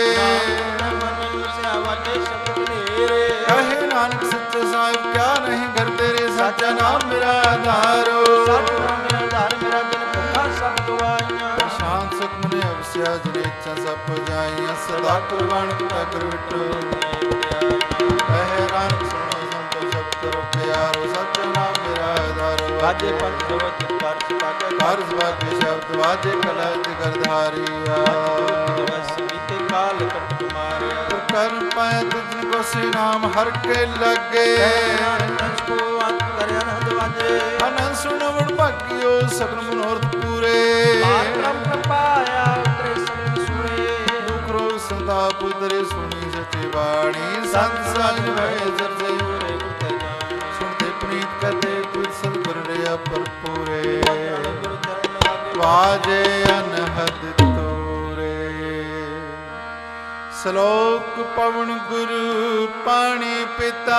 ਕਹੇ ਨਾਨਕ ਸੱਚੇ ਸਾਹਿਬ ਕਿਆ ਨਹੀਂ ਘਰ ਤੇਰੇ। ਸਾਚਾ ਨਾਮ ਮੇਰਾ ਆਧਾਰੋ। ਸਾਚਾ ਨਾਮ ਮੇਰਾ ਆਧਾਰ ਮੇਰਾ ਦਿਨ ਭੁੱਖਾ ਸਭ ਗਵਾਈਆਂ। ਸ਼ਾਂਤ ਸੁਖ ਮਨੇ ਅਵਸਿਆ ਜਿਨੇ ਇੱਛਾ ਸਭ ਪੁਜਾਈਆਂ। ਸਦਾ ਕੁਰਬਾਨ ਕੀਤਾ ਕਰ ਵਿਟੋ। ਕਹੇ ਨਾਨਕ ਸੁਣੋ ਸੰਤੋ ਸ਼ਬਦ ਕਰੋ ਪਿਆਰੋ। ਸਾਚਾ ਨਾਮ ਮੇਰਾ ਆਧਾਰੋ। ਵਾਜੇ ਪੰਥ ਜਵਤ ਕਰ ਸਕੇ ਹਰ ਸਵਾਕੇ ਸ਼ਬਦ ਵਾਜੇ ਕਲਾ ਤੇ ਕਰਧਾਰੀਆ। ਦਿਵਸ ਬੀਤੇ ਕਾਲ ਕਟ ਮਾਰਿਆ। ਕਰਮ ਪਾਏ ਤੁਝਨ ਕੋ ਸੇ ਨਾਮ ਹਰ ਕੇ ਲੱਗੇ। ਕੋ ਅੰਤ ਕਰਿਆ ਨੰਦ ਵਾਜੇ। ਅਨੰਦ ਸੁਣਵਣ ਭਾਗਿਓ ਸਗਲ ਮਨੋਰਥ ਪੂਰੇ। ਆਤਮ ਪ੍ਰਪਾਇਆ ਉਤਰੇ ਸਗਲ ਸੂਰੇ। ਦੁਖ ਰੋਗ ਸੰਤਾਪ ਉਤਰੇ ਸੁਣੀ ਸਚੀ ਬਾਣੀ। ਸੰਤ ਸਾਜਨ ਵੈ ਜਰਜੇ ਪੂਰੇ ਗੁਰ ਤੇ ਜਾਣ। ਸੁਣਤੇ ਪ੍ਰੀਤ ਕਦੇ ਪੁਰ ਸਤਿਗੁਰ ਰਿਆ ਭਰਪੂਰੇ। ਗੁਰ ਚਰਨ ਲਾਗੇ ਵਾਜੇ ਅਨਹਦ ਤੂਰੇ। ਸ਼ਲੋਕ ਪਵਨ ਗੁਰੂ ਪਾਣੀ ਪਿਤਾ।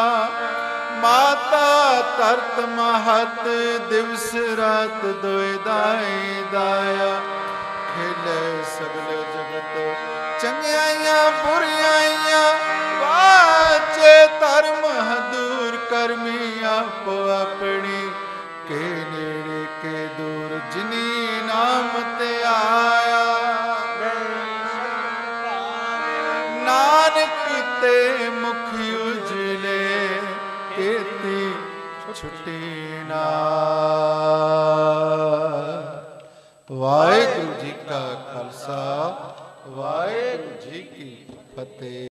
ਮਾਤਾ ਤਰਤ ਮਹਤ ਦਿਵਸ ਰਾਤ ਦੋਇ ਦਾਈ ਦਾਇਆ। ਖੇਲੇ ਸਗਲ ਜਗਤ ਚੰਗਿਆਈਆਂ ਬੁਰਿਆਈਆਂ। ਵਾਚੇ ਧਰਮ ਹਦੂਰ ਕਰਮੀ ਆਪੋ ਆਪਣੀ। ਕੇ ਨੇੜੇ ਕੇ ਦੂਰ ਜਿਨੀ ਨਾਮ ਤੇ ਆਇਆ। ਨਾਨਕ ਤੇ ਮੁਖ ਉਜਲੇ ਕੀਤੀ ਛੁੱਟੀ ਨਾ। ਵਾਹਿਗੁਰੂ ਜੀ ਕਾ ਖਾਲਸਾ ਵਾਹਿਗੁਰੂ ਜੀ ਕੀ ਫਤਿਹ।